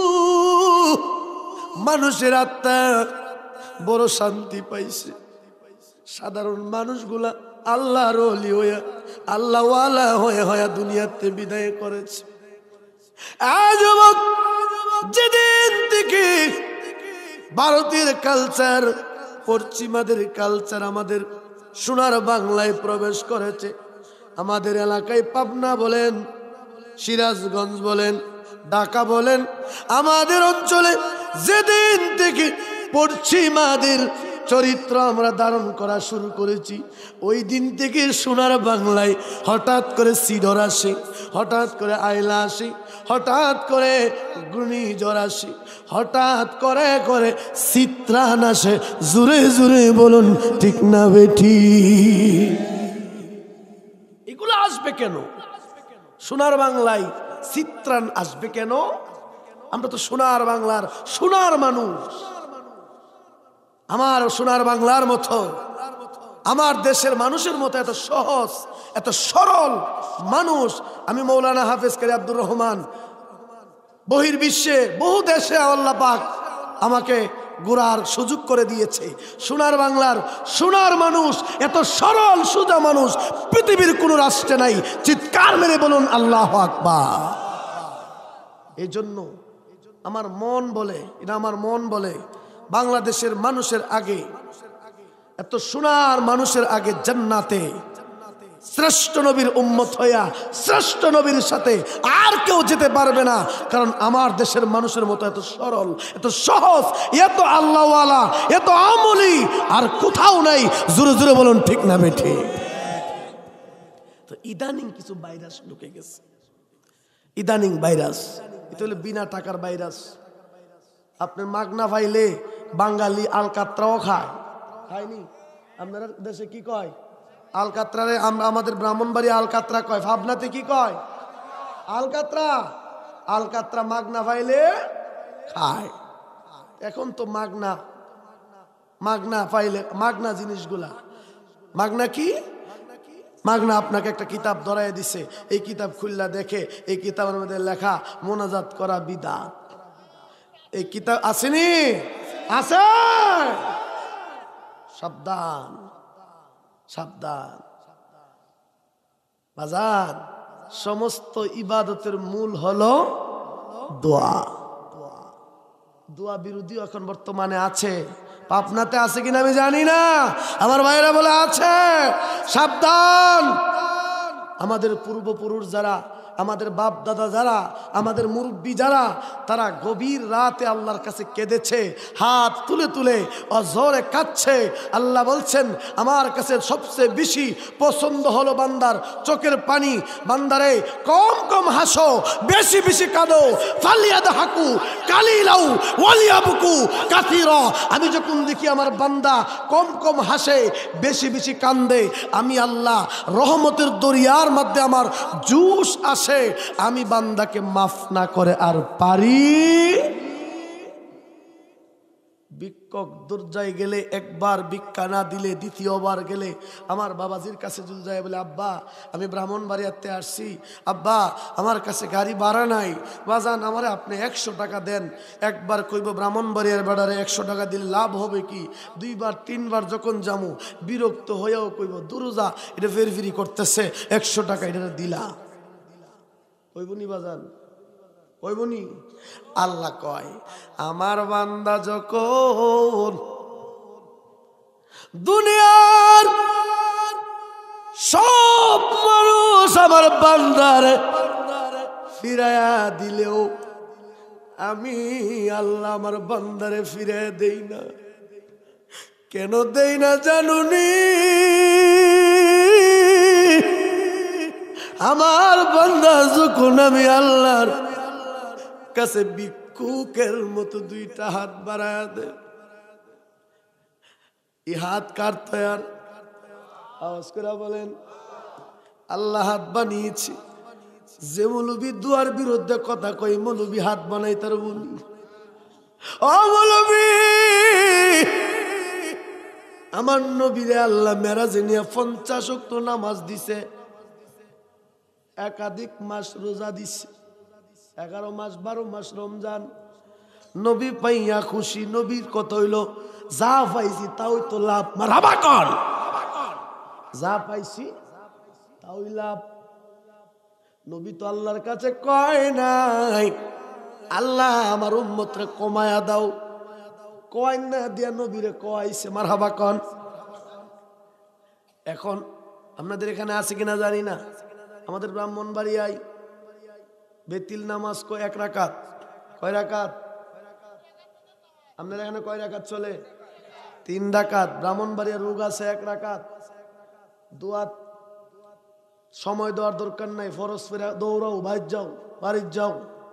মানুষের আত্মা বড় শান্তি পাইছে। সাধারণ মানুষগুলা আল্লাহর ওলি হইয়া, আল্লাহওয়ালা হয়ে দুনিয়াতে বিদায় করেছে। যুবক, যেদিন থেকে ভারতের কালচার, পশ্চিমাদের কালচার আমাদের সোনার বাংলায় প্রবেশ করেছে। আমাদের এলাকায় পাবনা বলেন, সিরাজগঞ্জ বলেন, ঢাকা বলেন, আমাদের অঞ্চলে যেদিন থেকে পশ্চিমাদের চরিত্র আমরা ধারণ করা শুরু করেছি, ওই দিন থেকে সোনার বাংলায় হঠাৎ করে সিডর আসে, হঠাৎ করে আইলা আসে, হঠাৎ করে ঘূর্ণিঝড় আসে, হঠাৎ করে করে চিত্রান আসে। জোরে জোরে বলুন ঠিক না বেঠি? এগুলো আসবে কেন? সোনার বাংলায় চিত্রান আসবে কেন? আমরা তো সোনার বাংলার সোনার মানুষ। আমার সোনার বাংলার মতো, আমার দেশের মানুষের মতো এত সহজ, এত সরল মানুষ আমি মৌলানা হাফেজ কারি আব্দুর রহমান বহির্বিশ্বে বহু দেশে আল্লাহ পাক আমাকে ঘোরার সুযোগ করে দিয়েছে। সোনার বাংলার সোনার মানুষ, এত সরল সোজা মানুষ পৃথিবীর কোন রাষ্ট্রে নাই। চিৎকার মেরে বলুন আল্লাহু আকবার। এই জন্য আমার মন বলে, এটা আমার মন বলে, বাংলাদেশের মানুষের আগে, এত সোনার মানুষের আগে জান্নাতে শ্রেষ্ঠ নবীর উম্মত হইয়া শ্রেষ্ঠ নবীর সাথে আর কেউ যেতে পারবে না। কারণ আমার দেশের মানুষের মতো এত সরল, এত সহজ, এত আল্লাহওয়ালা, এত আমলি আর কোথাও নাই। জোরে জোরে বলুন ঠিক না বেঠি? তো ইদানিং কিছু ভাইরাস ঢুকে গেছে, ইদানিং ভাইরাস। এটা হলো বিনা টাকার ভাইরাস। আপনার মাগনা পাইলে বাঙালি আলকাত্রাও খায়, খায়নি? আপনার দেশে কি কয়? আলকাত্রারে আমাদের ব্রাহ্মণবাড়ি আলকাত্রা কয়, ভাবনাতে কি কয়? আলকাত্রা। আলকাত্রা মাগনা পাইলে খায়। এখন তো মাগনা, মাগনা পাইলে মাগনা জিনিসগুলা, মাগনা কি? মাগনা আপনাকে একটা কিতাব ধরাই দিছে, এই কিতাব খুললা দেখে এই কিতাবের মধ্যে লেখা মোনাজাত করা বিদআত। এই কিতাব আসেনি? আছে। সাবধান, সাবধান বাজার। সমস্ত ইবাদতের মূল হলো দোয়া। দোয়া বিরোধীও এখন বর্তমানে আছে। পাবনাতে আছে কিনা আমি জানি না, আমার ভাইরা বলে আছে। সাবধান। আমাদের পূর্বপুরুষ যারা, আমাদের বাপ দাদা যারা, আমাদের মুরব্বী যারা, তারা গভীর রাতে আল্লাহর কাছে কেঁদেছে, হাত তুলে তুলে অজরে কাঁদছে। আল্লাহ বলছেন আমার কাছে সবচেয়ে বেশি পছন্দ হলো বান্দার চোখের পানি। বান্দারে কম কম হাসো, বেশি বেশি কাঁদো। ফালিয়াদহাকু কালিলাউ ওয়ালিয়াবকু কাসীরা। আমি যখন দেখি আমার বান্দা কম কম হাসে, বেশি বেশি কান্দে, আমি আল্লাহ রহমতের দরিয়ার মধ্যে আমার জোশ আসে। আমি বান্দাকে মাফ না করে আর পারি? ভিক্ষক দরজায় গেলে একবার ভিক্ষা না দিলে দ্বিতীয়বার গেলে আমার বাবাজির কাছে যদি যায় বলে, আব্বা আমি ব্রাহ্মণবাড়িয়াতে আসছি, আব্বা আমার কাছে গাড়ি ভাড়া নাই, বাজান আমারে আপনি 100 টাকা দেন। একবার কইব ব্রাহ্মণবাড়িয়ার বেড়ারে 100 টাকা দিলে লাভ হবে কি? দুইবার তিনবার যখন যামু বিরক্ত হয়েও কইব দুরুজা এটা ফেরফিরি করতেছে, 100 টাকা এটা দিলা। কইবনি বাজান? কইবনি? আল্লাহ কয় আমার বান্দা যখন দুনিয়ার সব মানুষ আমার বান্দারে ফিরাইয়া দিলেও আমি আল্লাহ আমার বান্দারে ফিরাইয়া দেই না। কেন দেই না জানুনি? আমার বান্দা যখন আমি আল্লাহর কাছে ভিক্ষুকের মতো দুইটা হাত বাড়ায়া দে, এই হাত কাটতে আর আওয়াজ করে বলেন আল্লাহ হাত বানিয়েছি। যে মৌলবী দুয়ার বিরুদ্ধে কথা কই, মৌলবী হাত বানাই তার বলি, ও মৌলবী আমার নবীরে আল্লাহ মেরাজে নিয়ে 50 ওয়াক্ত নামাজ দিছে, একাধিক মাস রোজা দিছে, 11 মাস 12 মাস রমজান। নবী পাইয়া খুশি। নবীর কত হইল? যা পাইছি তাও তো লাভ। মারহাবা কর। যা পাইছি তাও লাভ। নবী তো আল্লাহর কাছে কয় নাই আল্লাহ আমার উম্মতরে কমায়া দাও, কয় না দিয়া নবীরে কয়াইছে মারহাবা কন। এখন আপনাদের এখানে আছে কিনা জানি না, আমাদের ব্রাহ্মণবাড়িয়ায় বেতিল নামাজ এক রাকাত, কয় রাকাত? আপনাদের এখানে কয় রাকাত চলে? 3 রাকাত। ব্রাহ্মণবাড়িয়া রোগ আছে 1 রাকাত। দোয়া সময় দেওয়ার দরকার নাই, ফরজ ফেরা দৌড়াও, বাইর যাও, বাড়ির যাও।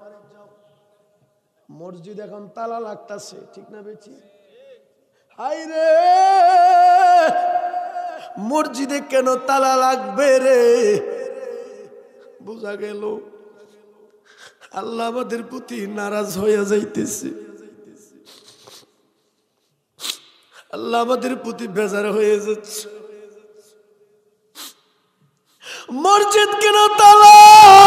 মসজিদ এখন তালা লাগতাছে, ঠিক না বেশি? হাই রে, মসজিদে কেন তালা লাগবে রে? বোঝা গেল আল্লাহ আমাদের প্রতি নারাজ হয়ে যাইতেছে, আল্লাহ আমাদের প্রতি বেজার হয়ে যাচ্ছে। মসজিদ কেন তালা?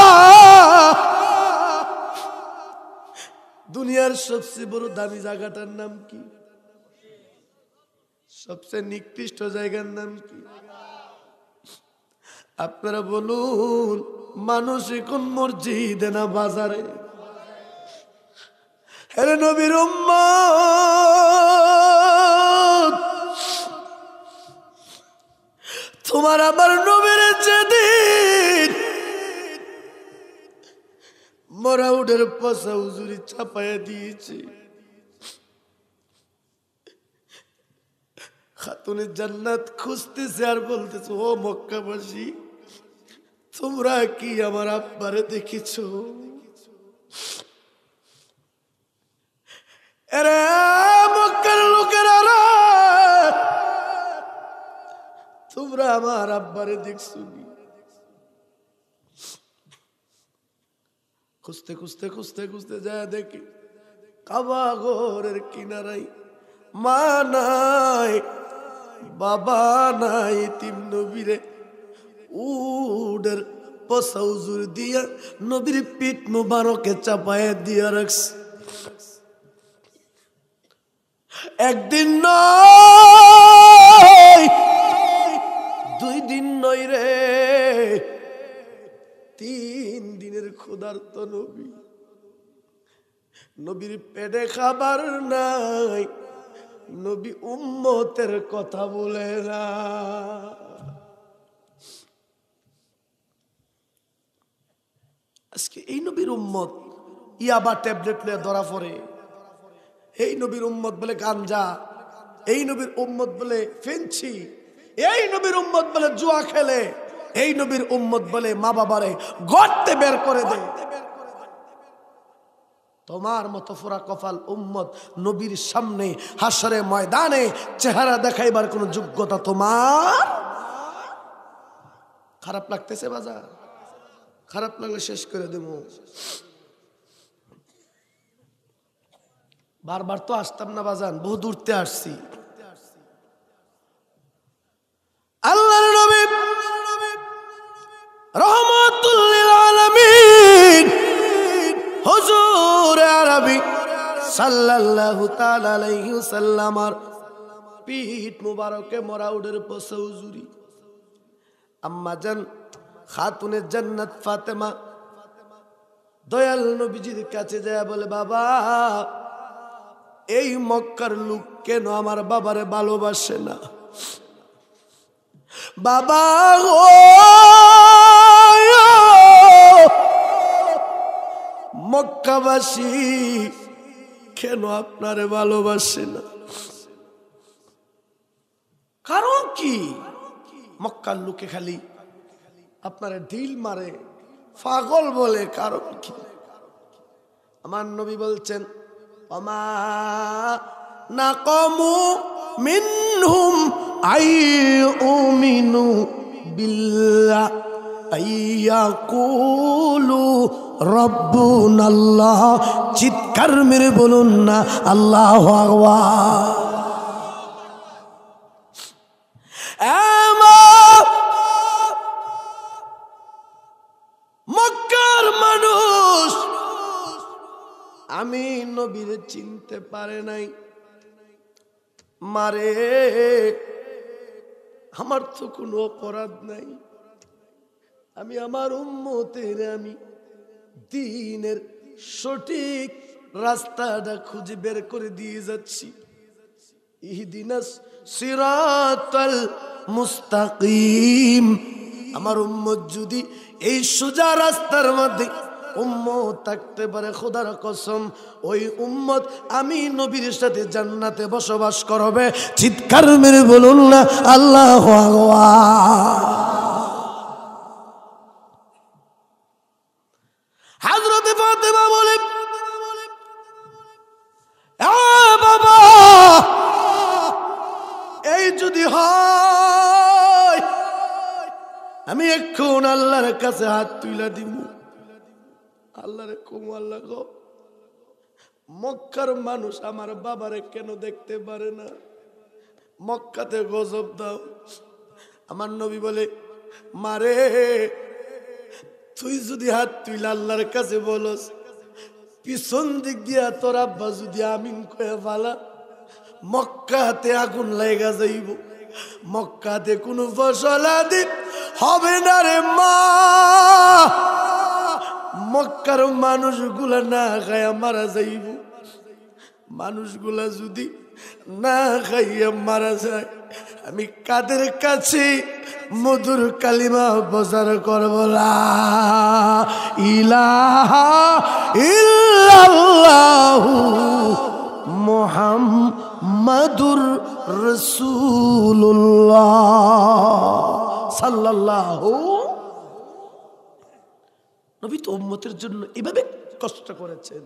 দুনিয়ার সবচেয়ে বড় দামি জায়গাটার নাম কি? সবচেয়ে নিকৃষ্ট জায়গার নাম কি? আপনারা বলুন, মানুষ এখন মসজিদে না বাজারে? আরে নবীর উম্মত, তোমার আমার নবীর যেদিন মরা উঠের পচা উজুরি চাপাইয়া দিয়েছে, খাতুনের জান্নাত খুঁজতেছে আর বলতেছে, ও মক্কাবাসী, তোমরা কি আমার আব্বারে দেখেছো? আরে মক্কার লোকেরা, তোমরা আমার আব্বারে দেখছো? খুঁজতে খুঁজতে খুঁজতে খুঁজতে যায় দেখি কাবা ঘরের কিনারাই মা নাই, বাবা নাই, তিন নবীরে উডের পচা উজুর দিয়া নবীর পিঠ মুবারকে চাপায় দিয়া রাখছে। একদিন নয়, 2 দিন নয় রে, 3 দিনের ক্ষুধার্ত নবী, নবীর পেটে খাবার নাই, নবী উম্মতের কথা বলে না। আজকে এই নবীর উম্মত ইয়াবা ট্যাবলেট লয়ে ধরা পড়ে, এই নবীর উম্মত বলে গাঞ্জা, এই নবীর উম্মত বলে ফেঞ্চি, এই নবীর উম্মত বলে জুয়া খেলে, এই নবীর উম্মত বলে মা বাবারে গর্তে বের করে দেয়। তোমার মতো ফোরা কপাল উম্মত নবীর সামনে হাসরে ময়দানে চেহারা দেখাইবার কোন যোগ্যতা তোমার? খারাপ লাগতেছে বাজার? খারাপ লাগলে শেষ করে দেব। বারবার তো আসতাম না বাজান, বহু দূরতে আসছি। আল্লাহর নবী রহমাতুল লিল আলামিন হুজুর আরবি সাল্লাল্লাহু তাআলা আলাইহি ওয়াসাল্লামের পিঠ মুবারকে মরা উডের পচা উজুরি আম্মা জান খাতুনে জান্নাত ফাতেমা দয়াল নবীজির কাছে যায় বলে, বাবা, এই মক্কার লোক কেন আমার বাবারে ভালোবাসে না? বাবা ও মক্কাবাসী কেন আপনারে ভালোবাসে না? কারণ কি? মক্কার লোকে খালি আপনারে ঢিল মারে, পাগল বলে, কারণ কি? আমার নবী বলছেন, ওমা নাকামু মিনহুম আইউমিনু বিল্লাহ আইয়াকুলু রব্বুনাল্লাহ। চিৎকার মেরে বলুন না আল্লাহু আকবার। মক্কার মানুষ আমি নবীরে চিনতে পারে নাই, মারে আমার তো কোনো অপরাধ নাই, আমি আমার উম্মতের আমি দ্বীনের সঠিক রাস্তাটা খুঁজে বের করে দিয়ে যাচ্ছি। ইহদিনাস সিরাতাল মুস্তাকিম। আমার উম্মত যদি এই সোজা রাস্তার মধ্যে উম্মত থাকতে পারে, খোদার কসম ওই উম্মত আমি নবীর সাথে জান্নাতে বসবাস করবে। চিৎকার মেরে বলুন না আল্লাহু আকবার। হযরতে ফাতেমা বলে, বাবা এই যদি হয় আমি এখন আল্লাহর কাছে হাত তুলে দিব। আল্লাহরে কম, আল্লাহ গো, মক্কার মানুষ আমার বাবারে কেন দেখতে পারে না? মক্কাতে গজব দাও। আমার নবী বলে, মারে তুই যদি হাত তুই আল্লাহর কাছে বলস, পিছন দিক দিয়া তোর আব্বা যদি আমিন কয়ে ফালা, মক্কাতে আগুন লাগা যাইব, মক্কাতে কোনো ফসল আদি হবে না রে মা। মক্কার মানুষগুলা না খাইয়া মারা যাইব। মানুষগুলা যদি না খাইয়া মারা যায়, আমি কাদের কাছে মধুর কালিমা প্রচার করব, লা ইলাহা ইল্লাল্লাহু মুহাম্মাদুর রাসূলুল্লাহ সাল্লাল্লাহু। নবী তো উম্মতের জন্য এভাবে কষ্ট করেছেন।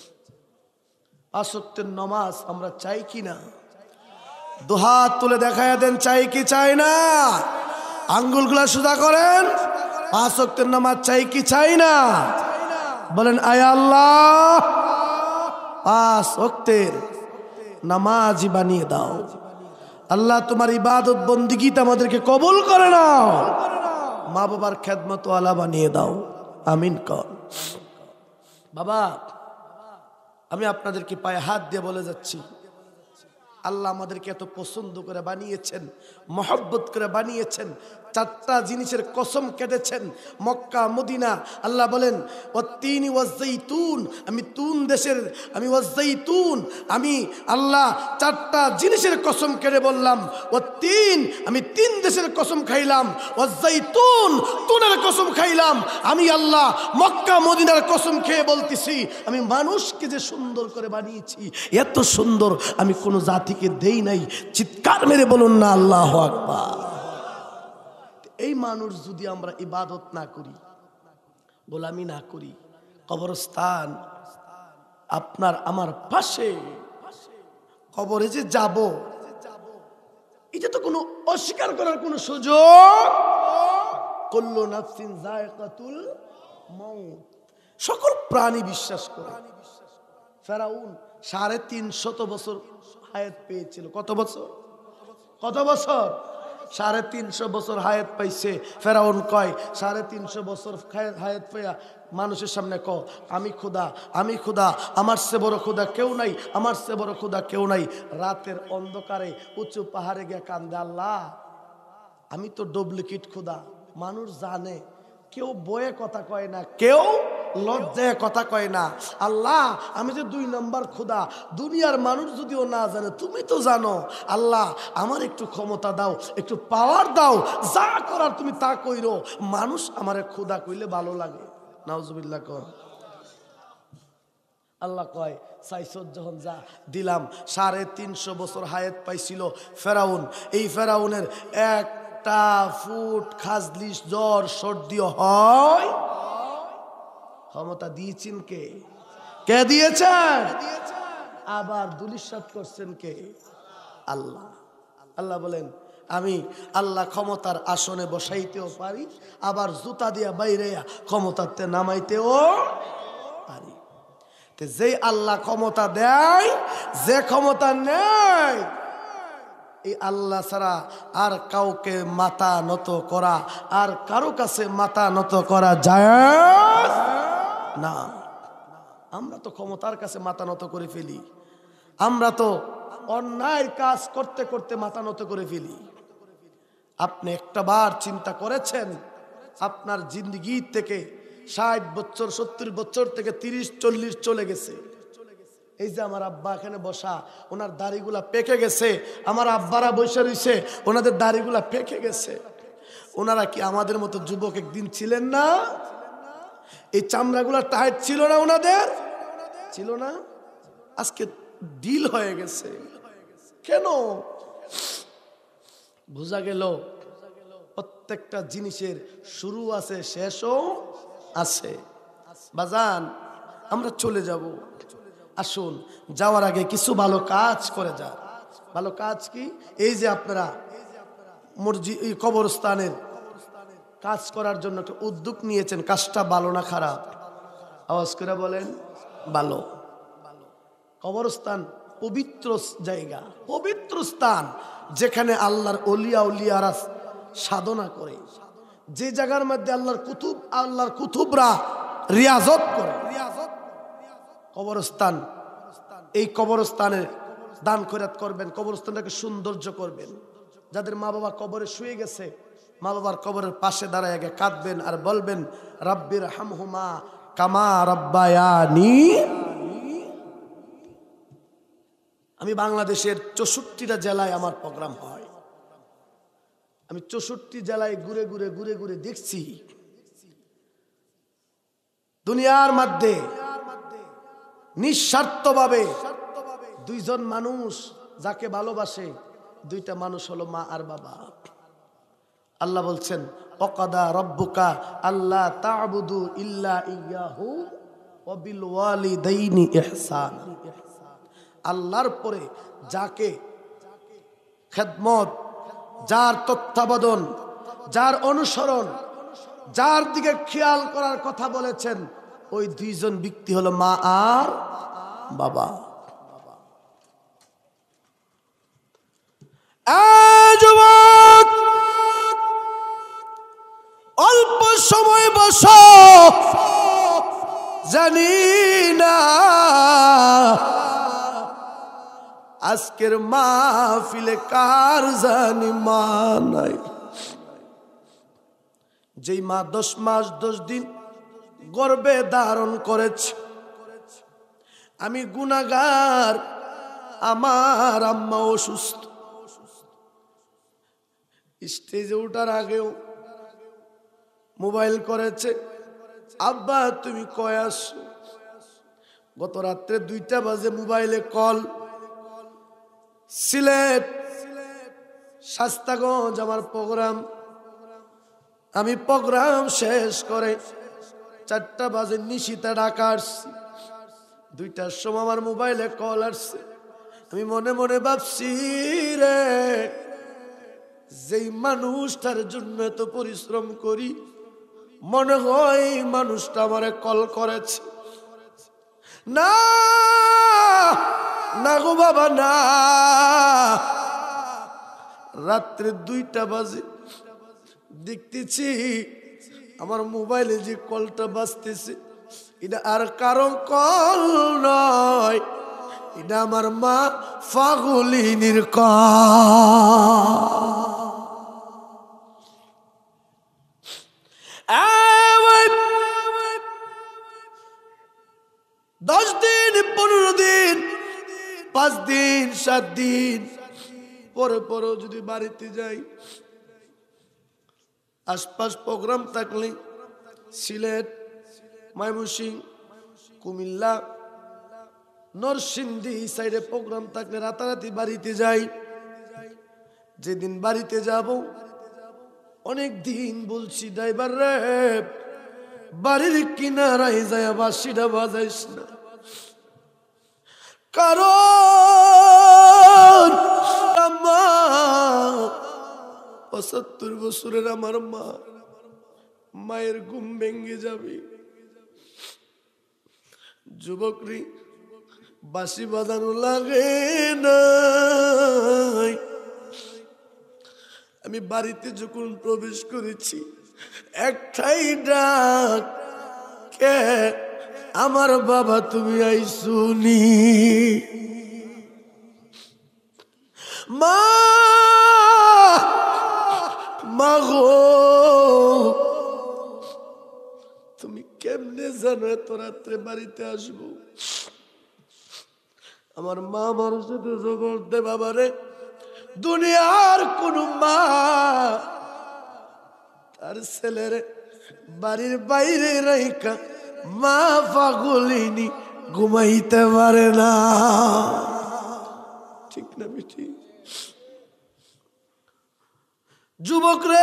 পাঁচ ওয়াক্তের নামাজ আমরা চাই কি না? দুহাত তুলে দেখায়া দেন, চাই কি চাই না? আঙ্গুলগুলা সোজা করেন। পাঁচ ওয়াক্তের নামাজ চাই কি চাই না? বলেন আয় আল্লাহ, পাঁচ ওয়াক্তের নামাজি বানিয়ে দাও। আল্লাহ তোমার ইবাদত বন্দিগিতে আমাদেরকে কবুল করে নাও। মা বাবার খেদমত ওয়ালা বানিয়ে দাও, আমিন কর। বাবা আমি আপনাদেরকে পায়ে হাত দিয়ে বলে যাচ্ছি, আল্লাহ আমাদেরকে এত পছন্দ করে বানিয়েছেন, মহব্বত করে বানিয়েছেন, চারটা জিনিসের কসম কেটেছেন। মক্কা মদিনা, আল্লাহ বলেন ওয়াত্তিন ওয়াজ্জাইতুন, আমি তুন দেশের, আমি ওয়াজ্জাইতুন, আমি আল্লাহ চারটা জিনিসের কসম কেটে বললাম। ওয়াত্তিন, আমি তিন দেশের কসম খাইলাম। ওয়াজ্জাইতুন, তুনের কসম খাইলাম। আমি আল্লাহ মক্কা মদিনার কসম খেয়ে বলতেছি, আমি মানুষকে যে সুন্দর করে বানিয়েছি, এত সুন্দর আমি কোনো জাতিকে দেই নাই। চিৎকার মেরে বলুন না আল্লাহু আকবার। এই মানুষ যদি আমরা ইবাদত না করি, গোলামি না করি, কবরস্থান আপনার আমার পাশে, কবরে যে যাব, এটা তো কোনো অস্বীকার করার কোনো সুযোগ। কুল্লু নাফসিন যায়কাতুল মাউত, সকল প্রাণী বিশ্বাস করে। ফেরাউন 350 বছর হায়াত পেয়েছিল। কত বছর? কত বছর? 350 বছর হায়াত পাইছে। ফেরাউন কয় 350 বছর হায়াত পাইয়া মানুষের সামনে আমি খোদা, আমি খোদা, আমার সে বড় খোদা কেউ নাই, আমার সে বড় খোদা কেউ নাই। রাতের অন্ধকারে উঁচু পাহাড়ে গিয়ে কান্দে, আল্লাহ আমি তো ডুপ্লিকেট খোদা। মানুষ জানে, কেউ বয়ে কথা কয় না, কেউ লজ্জায় কথা কয় না। আল্লাহ আমি যে 2 নম্বর খোদা, দুনিয়ার মানুষ যদিও না জানে, তুমি তো জানো। আল্লাহ আমার একটু ক্ষমতা দাও, একটু পাওয়ার দাও, যা করার তুমি তা কইরো। মানুষ আমারে খোদা কইলে ভালো লাগে। নাউজুবিল্লাহ কর। আল্লাহ কয় সাইসদ যখন যা দিলাম। 350 বছর হায়াত পাইছিল ফেরাউন। এই ফেরাউনের একটা ফুট খাজলিশ জ্বর সর্দিও হয়। ক্ষমতা দিয়েছেন কে? কে দিয়েছেন? আবার দুলিশাত করছেন কে? আল্লাহ। আল্লাহ বলেন আমি আল্লাহ ক্ষমতার আসনে বসাইতেও পারি, আবার জুতা দিয়া বাইরে ক্ষমতাতে নামাইতেও পারি। যে আল্লাহ ক্ষমতা দেয়, যে ক্ষমতা নেয়, এই আল্লাহ ছাড়া আর কাউকে মাথা নত করা, আর কারো কাছে মাথা নত করা যায় না। আমরা তো ক্ষমতার কাছে মাথা নত করে ফেলি। আমরা তো অন্যায় কাজ করতে করতে মাথা নত করে ফেলি। আপনি একটা বার চিন্তা করেছেন, আপনার জিন্দগি থেকে 60 বছর 70 বছর থেকে 30-40 চলে গেছে, এই যে আমার আব্বা এখানে বসা, ওনার দাড়িগুলা পেকে গেছে। আমার আব্বারা বসে রয়েছে, ওনাদের দাড়িগুলা পেকে গেছে। ওনারা কি আমাদের মতো যুবক একদিন ছিলেন না? এই চামড়াগুলা টাইট ছিল না ওনাদের? ছিল না? আজকে ডিল হয়ে গেছে কেন? বোঝা গেল প্রত্যেকটা জিনিসের শুরু আছে, শেষও আছে। বাজান, আমরা চলে যাব। আসুন, যাওয়ার আগে কিছু ভালো কাজ করে যান। ভালো কাজ কি? এই যে আপনারা মসজিদ, কবরস্থানের কাজ করার জন্য একটা উদ্যোগ নিয়েছেন, কাজটা ভালো না খারাপ? আওয়াজ করে বলেন ভালো। কবরস্থান পবিত্র জায়গা, পবিত্র স্থান, যেখানে আল্লাহর ওলিয়া উলিয়ারা সাধনা করে, যে জায়গার মধ্যে আল্লাহর কুতুবরা রিয়াজত করে। কবরস্থান, এই কবরস্থানে দান খয়রাত করবেন, কবরস্থানটাকে সৌন্দর্য করবেন। যাদের মা বাবা কবরে শুয়ে গেছে, মা বাবার কবরের পাশে দাঁড়ায় আগে কাঁদবেন আর বলবেন, রাব্বির হামহুমা কামা রাব্বায়ানি। আমি বাংলাদেশের 64টা জেলায় আমার প্রোগ্রাম হয়। আমি 64 জেলায় ঘুরে ঘুরে দেখছি, দুনিয়ার মধ্যে নিঃস্বার্থভাবে দুইজন মানুষ যাকে ভালোবাসে, দুইটা মানুষ হলো মা আর বাবা। আল্লাহ বলছেন, ওয়াকাদা রাব্বুকা আল্লা তা'বুদু ইল্লা ইয়াহু ওয়া বিল ওয়ালিদাইনি ইহসানা। আল্লাহর পরে যাকে খেদমত, যার তত্ত্বাবধান, যার অনুসরণ, যার দিকে খেয়াল করার কথা বলেছেন, ওই দুইজন ব্যক্তি হলো মা আর বাবা। যুবক, অল্প সময় বসো, জানি না আজকের মাহফিলে কার জানি মা নাই। যেই মা 10 মাস 10 দিন গর্ভে ধারণ করেছে। আমি গুনাহগার, আমার আম্মা অসুস্থ। স্টেজে ওঠার আগেও মোবাইল করেছে, আব্বা তুমি কয় আসো? গত রাত্রে 2টা বাজে মোবাইলে কল, সিলেট শাস্তাগঞ্জ আমার প্রোগ্রাম। আমি প্রোগ্রাম শেষ করে 4টা বাজে নিশিতা ঢাকা আসছি। 2টার সময় আমার মোবাইলে কল আসছে। আমি মনে মনে ভাবছি, রে যেই মানুষটার জন্য এত পরিশ্রম করি, মনে হয় মানুষটা আমারে কল করেছে। না না গো বাবা, না। রাত্রে 2টা বাজে দেখতেছি আমার মোবাইলে যে কলটা বাজতেছে, এটা আর কারো কল নয়, এটা আমার মা ফাগুলিনীর কল। 10 দিন 15 দিন 5 দিন 7 দিন পরেও যদি বাড়িতে যাই, আশপাশ প্রোগ্রাম থাকলে সিলেট, ময়মনসিংহ, কুমিল্লা, নরসিংদী সাইডে প্রোগ্রাম থাকলে রাতারাতি বাড়িতে যাই। যেদিন বাড়িতে যাব, অনেক দিন বলছি ড্রাইভার রে, বাড়ির কিনারায় যায় বাঁশিটা বাজাইস না, কারণ 75 বছরের আমার মা, মায়ের ঘুম ভেঙে যাবে। যুবকরি বাঁশি বাজানো লাগে না। আমি বাড়িতে যখন প্রবেশ করেছি, একটাই ডাক, কে? আমার বাবা তুমি আইসুনি? মা, মা গো, তুমি কেমনে জানো এত রাত্রে বাড়িতে আসবো? আমার মা আমার সাথে জবর দে বাবারে, দুনিয়ার কোন মা তার ছেলের বাড়ির বাইরে রাইখা মা পাগলিনী ঘুমাইতে পারে না, ঠিক না বেটি? যুবক রে,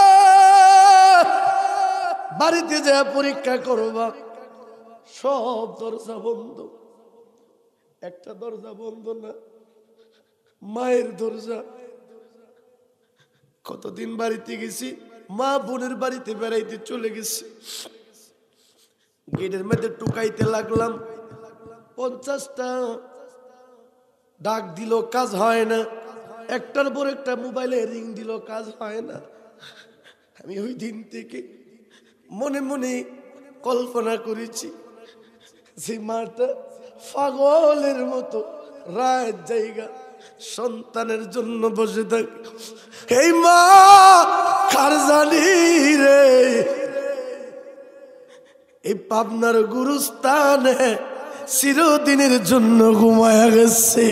বাড়িতে যা পরীক্ষা করবা, সব দরজা বন্ধ। একটা দরজা বন্ধ না, মায়ের দরজা। কতদিন বাড়িতে গেছি, মা বোনের বাড়িতে বেড়াইতে চলে গেছি, গেটের মধ্যে টুকাইতে লাগলাম, 50টা ডাক দিল, কাজ হয় না। একটার পর একটা মোবাইলে রিং দিল, কাজ হয় না। আমি ওই দিন থেকে মনে মনে কল্পনা করেছি যে মাটা পাগলের মতো রাত জায়গা সন্তানের জন্য বসে থাকে। এই মা কার জানি রে, এই পাবনার গুরুস্থানে চিরদিনের জন্য ঘুমায়া গেছে।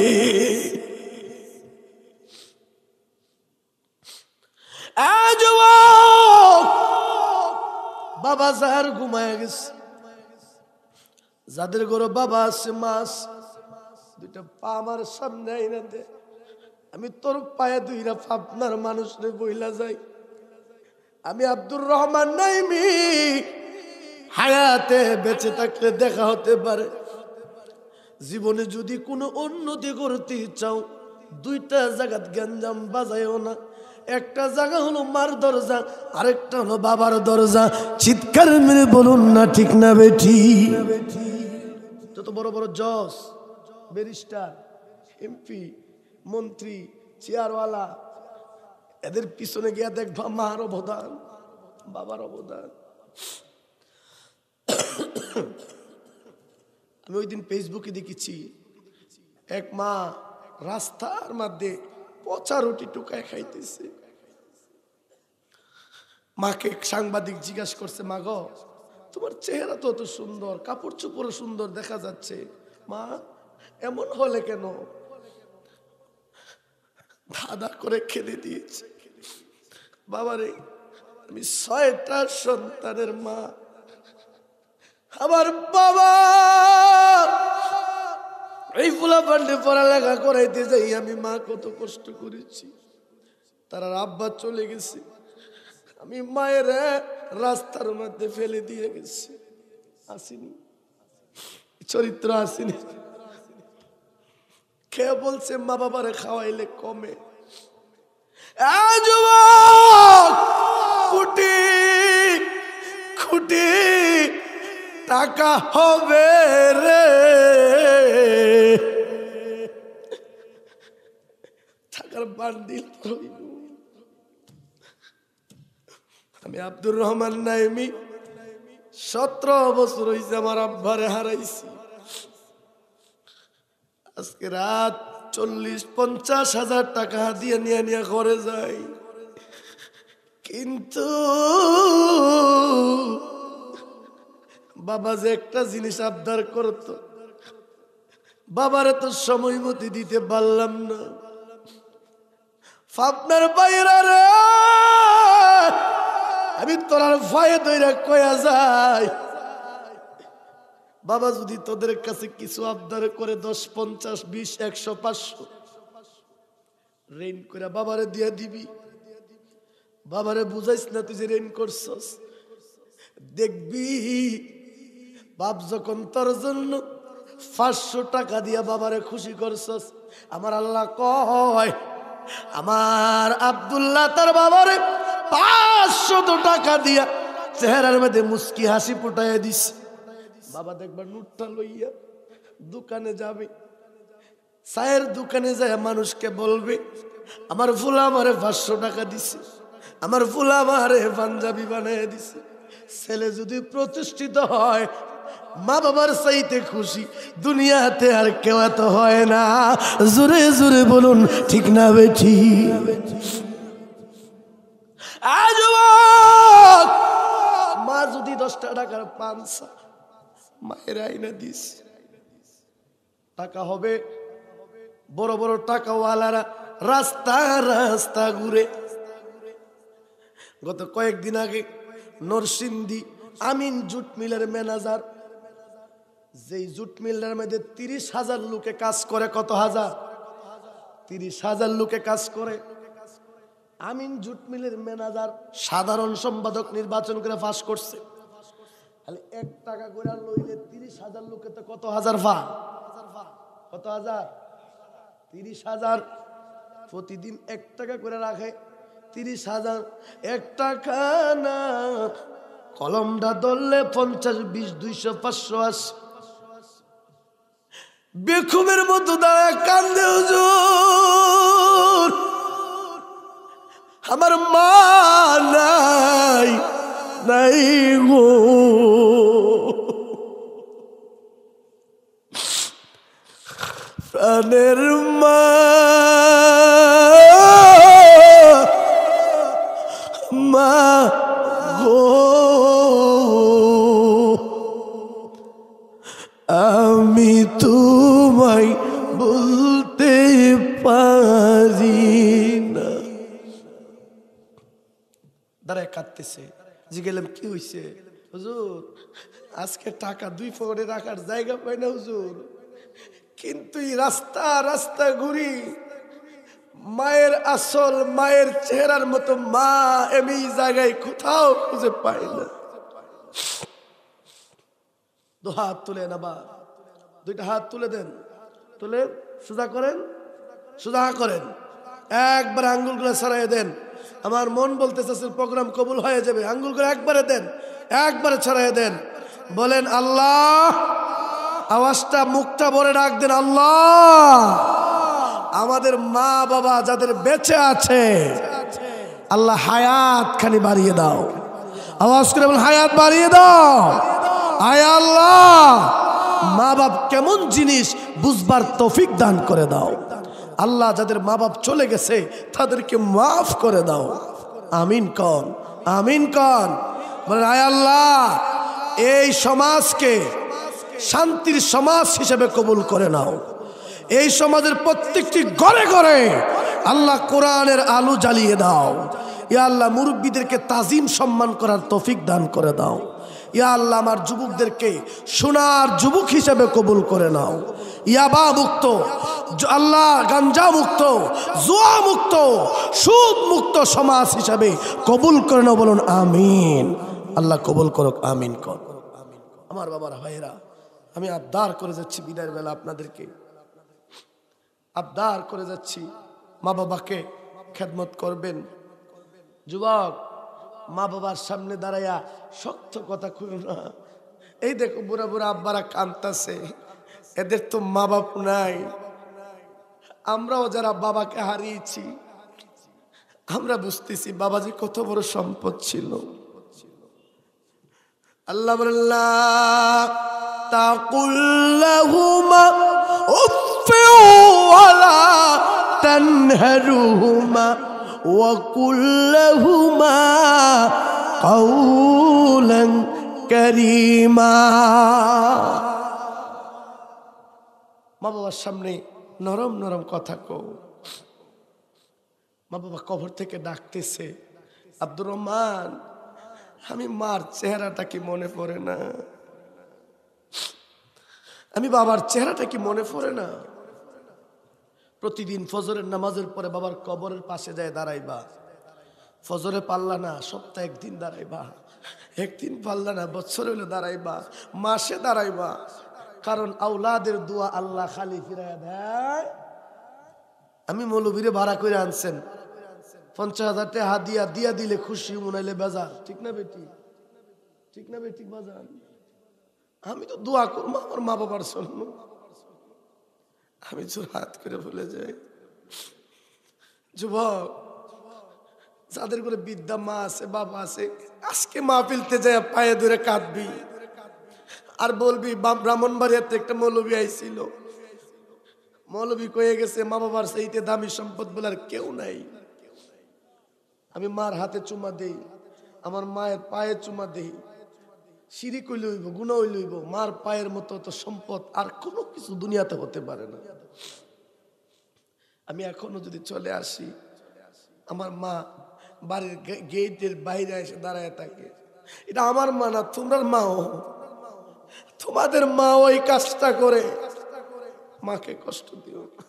বাবা যার ঘুমায়া গেছে, যাদের ঘরে বাবা আছে, মাছ দুইটা পা আমার সামনে আইনা দে, আমি তোর পায়ে দুইটা পাবনার মানুষ রে বইলা যাই। আমি আব্দুর রহমান নাইমি, হায়াতে বেঁচে থাকলে দেখা হতে পারে। জীবনে যদি কোনো উন্নতি করতে চাও, দুইটা জায়গাত গ্যাঞ্জাম বাজাইও না। একটা জায়গা হলো মার দরজা, আরেকটা হলো বাবার দরজা। চিৎকার মেরে বলুন না ঠিক না বেঠি? যত বড় বড় জজ, ব্যারিস্টার, এমপি, মন্ত্রী, চেয়ারওয়ালা, এদের পিছনে গিয়া দেখবা মার অবদান, বাবার অবদান। আমি ওই দিন ফেসবুকে দেখেছি, এক মা রাস্তার মধ্যে পচা রুটি টুকায় খাইতেছে। মাকে সাংবাদিক জিজ্ঞাসা করছে, মা গো, তোমার চেহারা তো অত সুন্দর, কাপড় চোপড় সুন্দর দেখা যাচ্ছে, মা এমন হলে কেন? দাদা করে খেলে দিয়েছে। বাবারে, আমি 6টা সন্তানের মা। আমার বাবা এই ফুলা পান্ডে পড়ালেখা করাইতে যাই আমি মা কত কষ্ট করেছি। তার আব্বা চলে গেছে, আমি মায়ের রাস্তার মধ্যে ফেলে দিয়ে গেছি। আসিনি চরিত্র, আসিনি। কে বলছে মা বাবারে খাওয়াইলে কমে? কোটি কোটি টাকা হবে রে, টাকার বান্ডিল। আমি আব্দুর রহমান নাইমি, 17 বছর হয়েছে আমার আব্বারে হারাইছি। আজকে রাত 40-50 হাজার টাকা দিয়ে নিয়ে ঘরে যাই, কিন্তু বাবা যে একটা জিনিস আবদার করত, বাবারে তো সময় মতো দিতে পারলাম না। আপনার বাইরা রে, আমি তোরার ভয়ে দইরা কয়া যাই, বাবা যদি তোদের কাছে কিছু আবদার করে 10, 50, 20, 100, 500 ঋণ করে বাবারে দিয়া দিবি। বাবারে বুঝাইস না তুই যে ঋণ করছস, দেখবি বাপ যখন তোর জন্য 500 টাকা দিয়া বাবারে খুশি করছস, আমার আল্লাহ কয় আমার আব্দুল্লাহ তার বাবারে 500 টাকা দিয়া চেহারার মধ্যে মুস্কি হাসি ফুটাইয়া দিস। বাবা দেখবার নোটটা লইয়া দোকানে যাবে, চায়ের দোকানে যায় মানুষকে বলবে আমার ফুলা আমারে 500 টাকা দিছে, আমার ফুলা আমারে পাঞ্জাবি বানিয়ে দিছে। ছেলে যদি প্রতিষ্ঠিত হয়, মা বাবার চাইতে খুশি দুনিয়াতে আর কেউ এত হয় না। জোরে জোরে বলুন ঠিক না বেঠি? মা যদি 10 টাকার পান মায়ের আইনা দিস, টাকা হবে বড় বড় টাকাওয়ালারা রাস্তা রাস্তা ঘুরে। গত কয়েকদিন আগে নরসিংদী আমিন জুট মিলের ম্যানেজার, যেই জুট মিলের মধ্যে 30,000 লোকে কাজ করে, কত হাজার? 30,000 লোকে কাজ করে। আমিন জুট মিলের ম্যানেজার সাধারণ সম্পাদক নির্বাচন করে পাস করছে। তাহলে 1 টাকা করে লইলে 30,000 লোকে তো কত হাজার ভা? কত হাজার? 30,000। প্রতিদিন 1 টাকা করে রাখে, 30,000। 1 টাকা না, কলমটা ধরলে 50, 20, 200, 500 আসে। বেকুমের মতো দাঁড়ায় কান্দে, হুজুর আমার মা নাই নাই গো, প্রাণের মা মা গো, আমি তোমায় বলতে পারি না। দাঁড়ায় কাঁদতেছে। জিজ্ঞেলাম কি হয়েছে? হুজুর আজকে টাকা 2 পকেটে রাখার জায়গা পাই না হুজুর, কিন্তু রাস্তা রাস্তা ঘুরি, মায়ের আসল মায়ের চেহারার মতো মা আমি এই জায়গায় কোথাও খুঁজে পাই না। 2 হাত তুলে আবার 2টা হাত তুলে দেন, তুলে সোজা করেন, সোজা করেন, একবার আঙ্গুলগুলো ছড়াই দেন। আমার মন বলতেছে প্রোগ্রাম কবুল হয়ে যাবে। আঙ্গুলগুলো একবারে দেন, একবারে ছড়াই দেন। বলেন আল্লাহ, আওয়াজটা মুখটা ভরে ডাক দেন আল্লাহ। আমাদের মা বাবা যাদের বেঁচে আছে আল্লাহ হায়াত খানি বাড়িয়ে দাও। আওয়াজ করে বল হায়াত বাড়িয়ে দাও। আয় আল্লাহ, মা বাপ কেমন জিনিস বুঝবার তৌফিক দান করে দাও। আল্লাহ যাদের মা বাপ চলে গেছে তাদেরকে মাফ করে দাও। আমিন কন, আমিন কন। বলেন আয় আল্লাহ, এই সমাজকে শান্তির সমাজ হিসেবে কবুল করে নাও। এই সমাজের প্রত্যেকটি ঘরে ঘরে আল্লাহ কোরআনের আলো জ্বালিয়ে দাও। ইয়া আল্লাহ, মুরব্বীদেরকে তাজিম সম্মান করার তৌফিক দান করে দাও। ইয়া আল্লাহ, আমার যুবকদেরকে সোনার যুবক হিসেবে কবুল করে নাও। ইয়াবা মুক্ত আল্লাহ, গাঞ্জা মুক্ত, জুয়া মুক্ত, সুদ মুক্ত সমাজ হিসাবে কবুল করে নাও। বলুন আমিন। আল্লাহ কবুল করুক, আমিন কর। আমার বাবার ভাইয়েরা, আমি আবদার করে যাচ্ছি বিদায়ের বেলা, আপনাদেরকে আবদার করে যাচ্ছি, মা বাবাকে খেদমত করবেন। যুবক, মা বাবার সামনে দাঁড়াইয়া শক্ত কথা কইও না। এই দেখো বুড়া বুড়া আব্বারা কাঁদতাছে, এদের তো মা বাপ নাই। আমরাও যারা বাবাকে হারিয়েছি আমরা বুঝতেছি বাবাজি কত বড় সম্পদ ছিল। আল্লাহ বললেন তাকুল লাহুমা উফফি ওয়ালা তানহারুহুমা ওয়া কুল লাহুমা কাওলান কারীমা। মা বাবার সামনে নরম নরম কথা কও। মা বাবা কবর থেকে ডাকতেছে, আব্দুর রহমান, আমি মার চেহারাটা কি মনে পড়ে না? আমি বাবার চেহারাটা কি মনে পড়ে না? প্রতিদিন ফজরের নামাজের পরে বাবার কবরের পাশে যায় দাঁড়াইবা। ফজরে পারলা না, সপ্তাহে একদিন দাঁড়াইবা। একদিন পারলা না, বছর হইলে দাঁড়াইবা, মাসে দাঁড়াইবা। কারণ আওলাদের দোয়া আল্লাহ খালি ফিরাইয়া দেয়। আমি মৌলবীরে ভাড়া করে আনছেন, 50,000 টাকা দিয়া দিয়া দিলে খুশি, মনাইলে বেজার। ঠিক না বেটি? ঠিক না বেটি বাজান? আমি তো দোয়া করবো আমার মা বাবার জন্য। আমি জোর হাত করে ভুলে যাই। যুবক, যাদের করে বিদ্যা মা আছে বাবা আছে, আজকে মা ফেলতে যায় পায়ে ধরে কাঁদবি আর বলবি ব্রাহ্মণবাড়িয়াতে একটা মৌলবী আইছিল, মৌলবী কয়ে গেছে মা বাবার সেইতে দামি সম্পদ বলার কেউ নাই। আমি মার হাতে চুমা দেই, আমার মায়ের পায়ে চুমা দেই। শিরিক হইলে হইব, গুনাহ হইলে হইব, মার পায়ের মতো তো সম্পদ আর কোনো কিছু দুনিয়াতে হতে পারে না। আমি এখনো যদি চলে আসি, আমার মা বাড়ির গেটের বাইরে এসে দাঁড়ায় থাকে। এটা আমার মা না, তোমার মাও, তোমাদের মা ওই কাজটা করে। মাকে কষ্ট দিও না,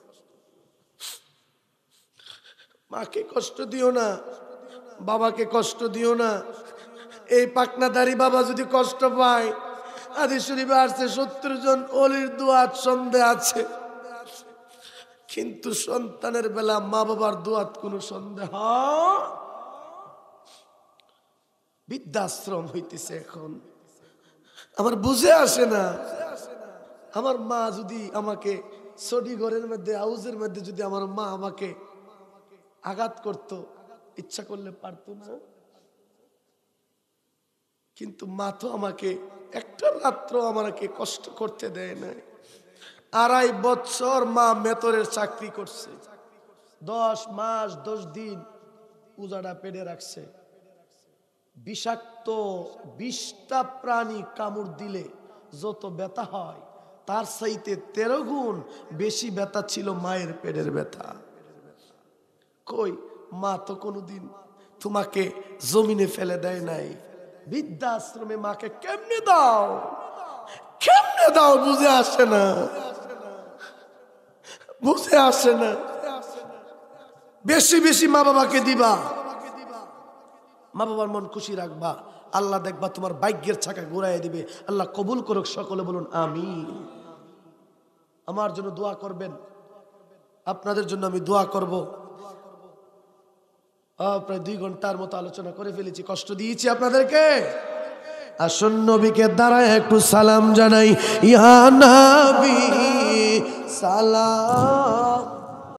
মাকে কষ্ট দিও না, বাবাকে কষ্ট দিও না। এই পাকনাদারি বাবা যদি কষ্ট পায়, হাদিস শরীফে আসছে 70 জন ওলির দুয়াত সন্দেহ আছে, কিন্তু সন্তানের বেলা মা বাবার দুয়াত কোনো সন্দেহ। বৃদ্ধাশ্রম হইতেছে এখন, আমার বুঝে আসে না। আমার মা যদি আমাকে সডি ঘরের মধ্যে, হাউজের মধ্যে যদি আমার মা আমাকে আঘাত করত, ইচ্ছা করলে পারতো না? কিন্তু মা তো আমাকে একটা রাত্র আমাকে কষ্ট করতে দেয় নাই। 2.5 বছর মা মেতরের চাকরি করছে, 10 মাস 10 দিন উজাড়া পেড়ে রাখছে। বিষাক্ত 20টা প্রাণী কামড় দিলে যত ব্যথা হয়, তার চাইতে 13 গুণ বেশি ব্যথা ছিল মায়ের পেটের ব্যথা। কই, মা তো কোনোদিন তোমাকে জমিনে ফেলে দেয় নাই। বৃদ্ধাশ্রমে মাকে কেমনে দাও, কেমনে দাও? বুঝে আসে না, বুঝে আসে না। বেশি বেশি মা বাবাকে দিবা, মা বাবার মন খুশি রাখবা, আল্লাহ দেখবা তোমার ভাগ্যের চাকা ঘুরাই দিবে। আল্লাহ কবুল করুক, সকলে বলুন আমিন। আমার জন্য দোয়া করবেন, আপনাদের জন্য আমি দোয়া করব। প্রায় 2 ঘন্টার মতো আলোচনা করে ফেলেছি, কষ্ট দিয়েছি আপনাদেরকে। আসুন নবীকে দাঁড়ায় একটু সালাম জানাই। ইয়া নবী সালাম।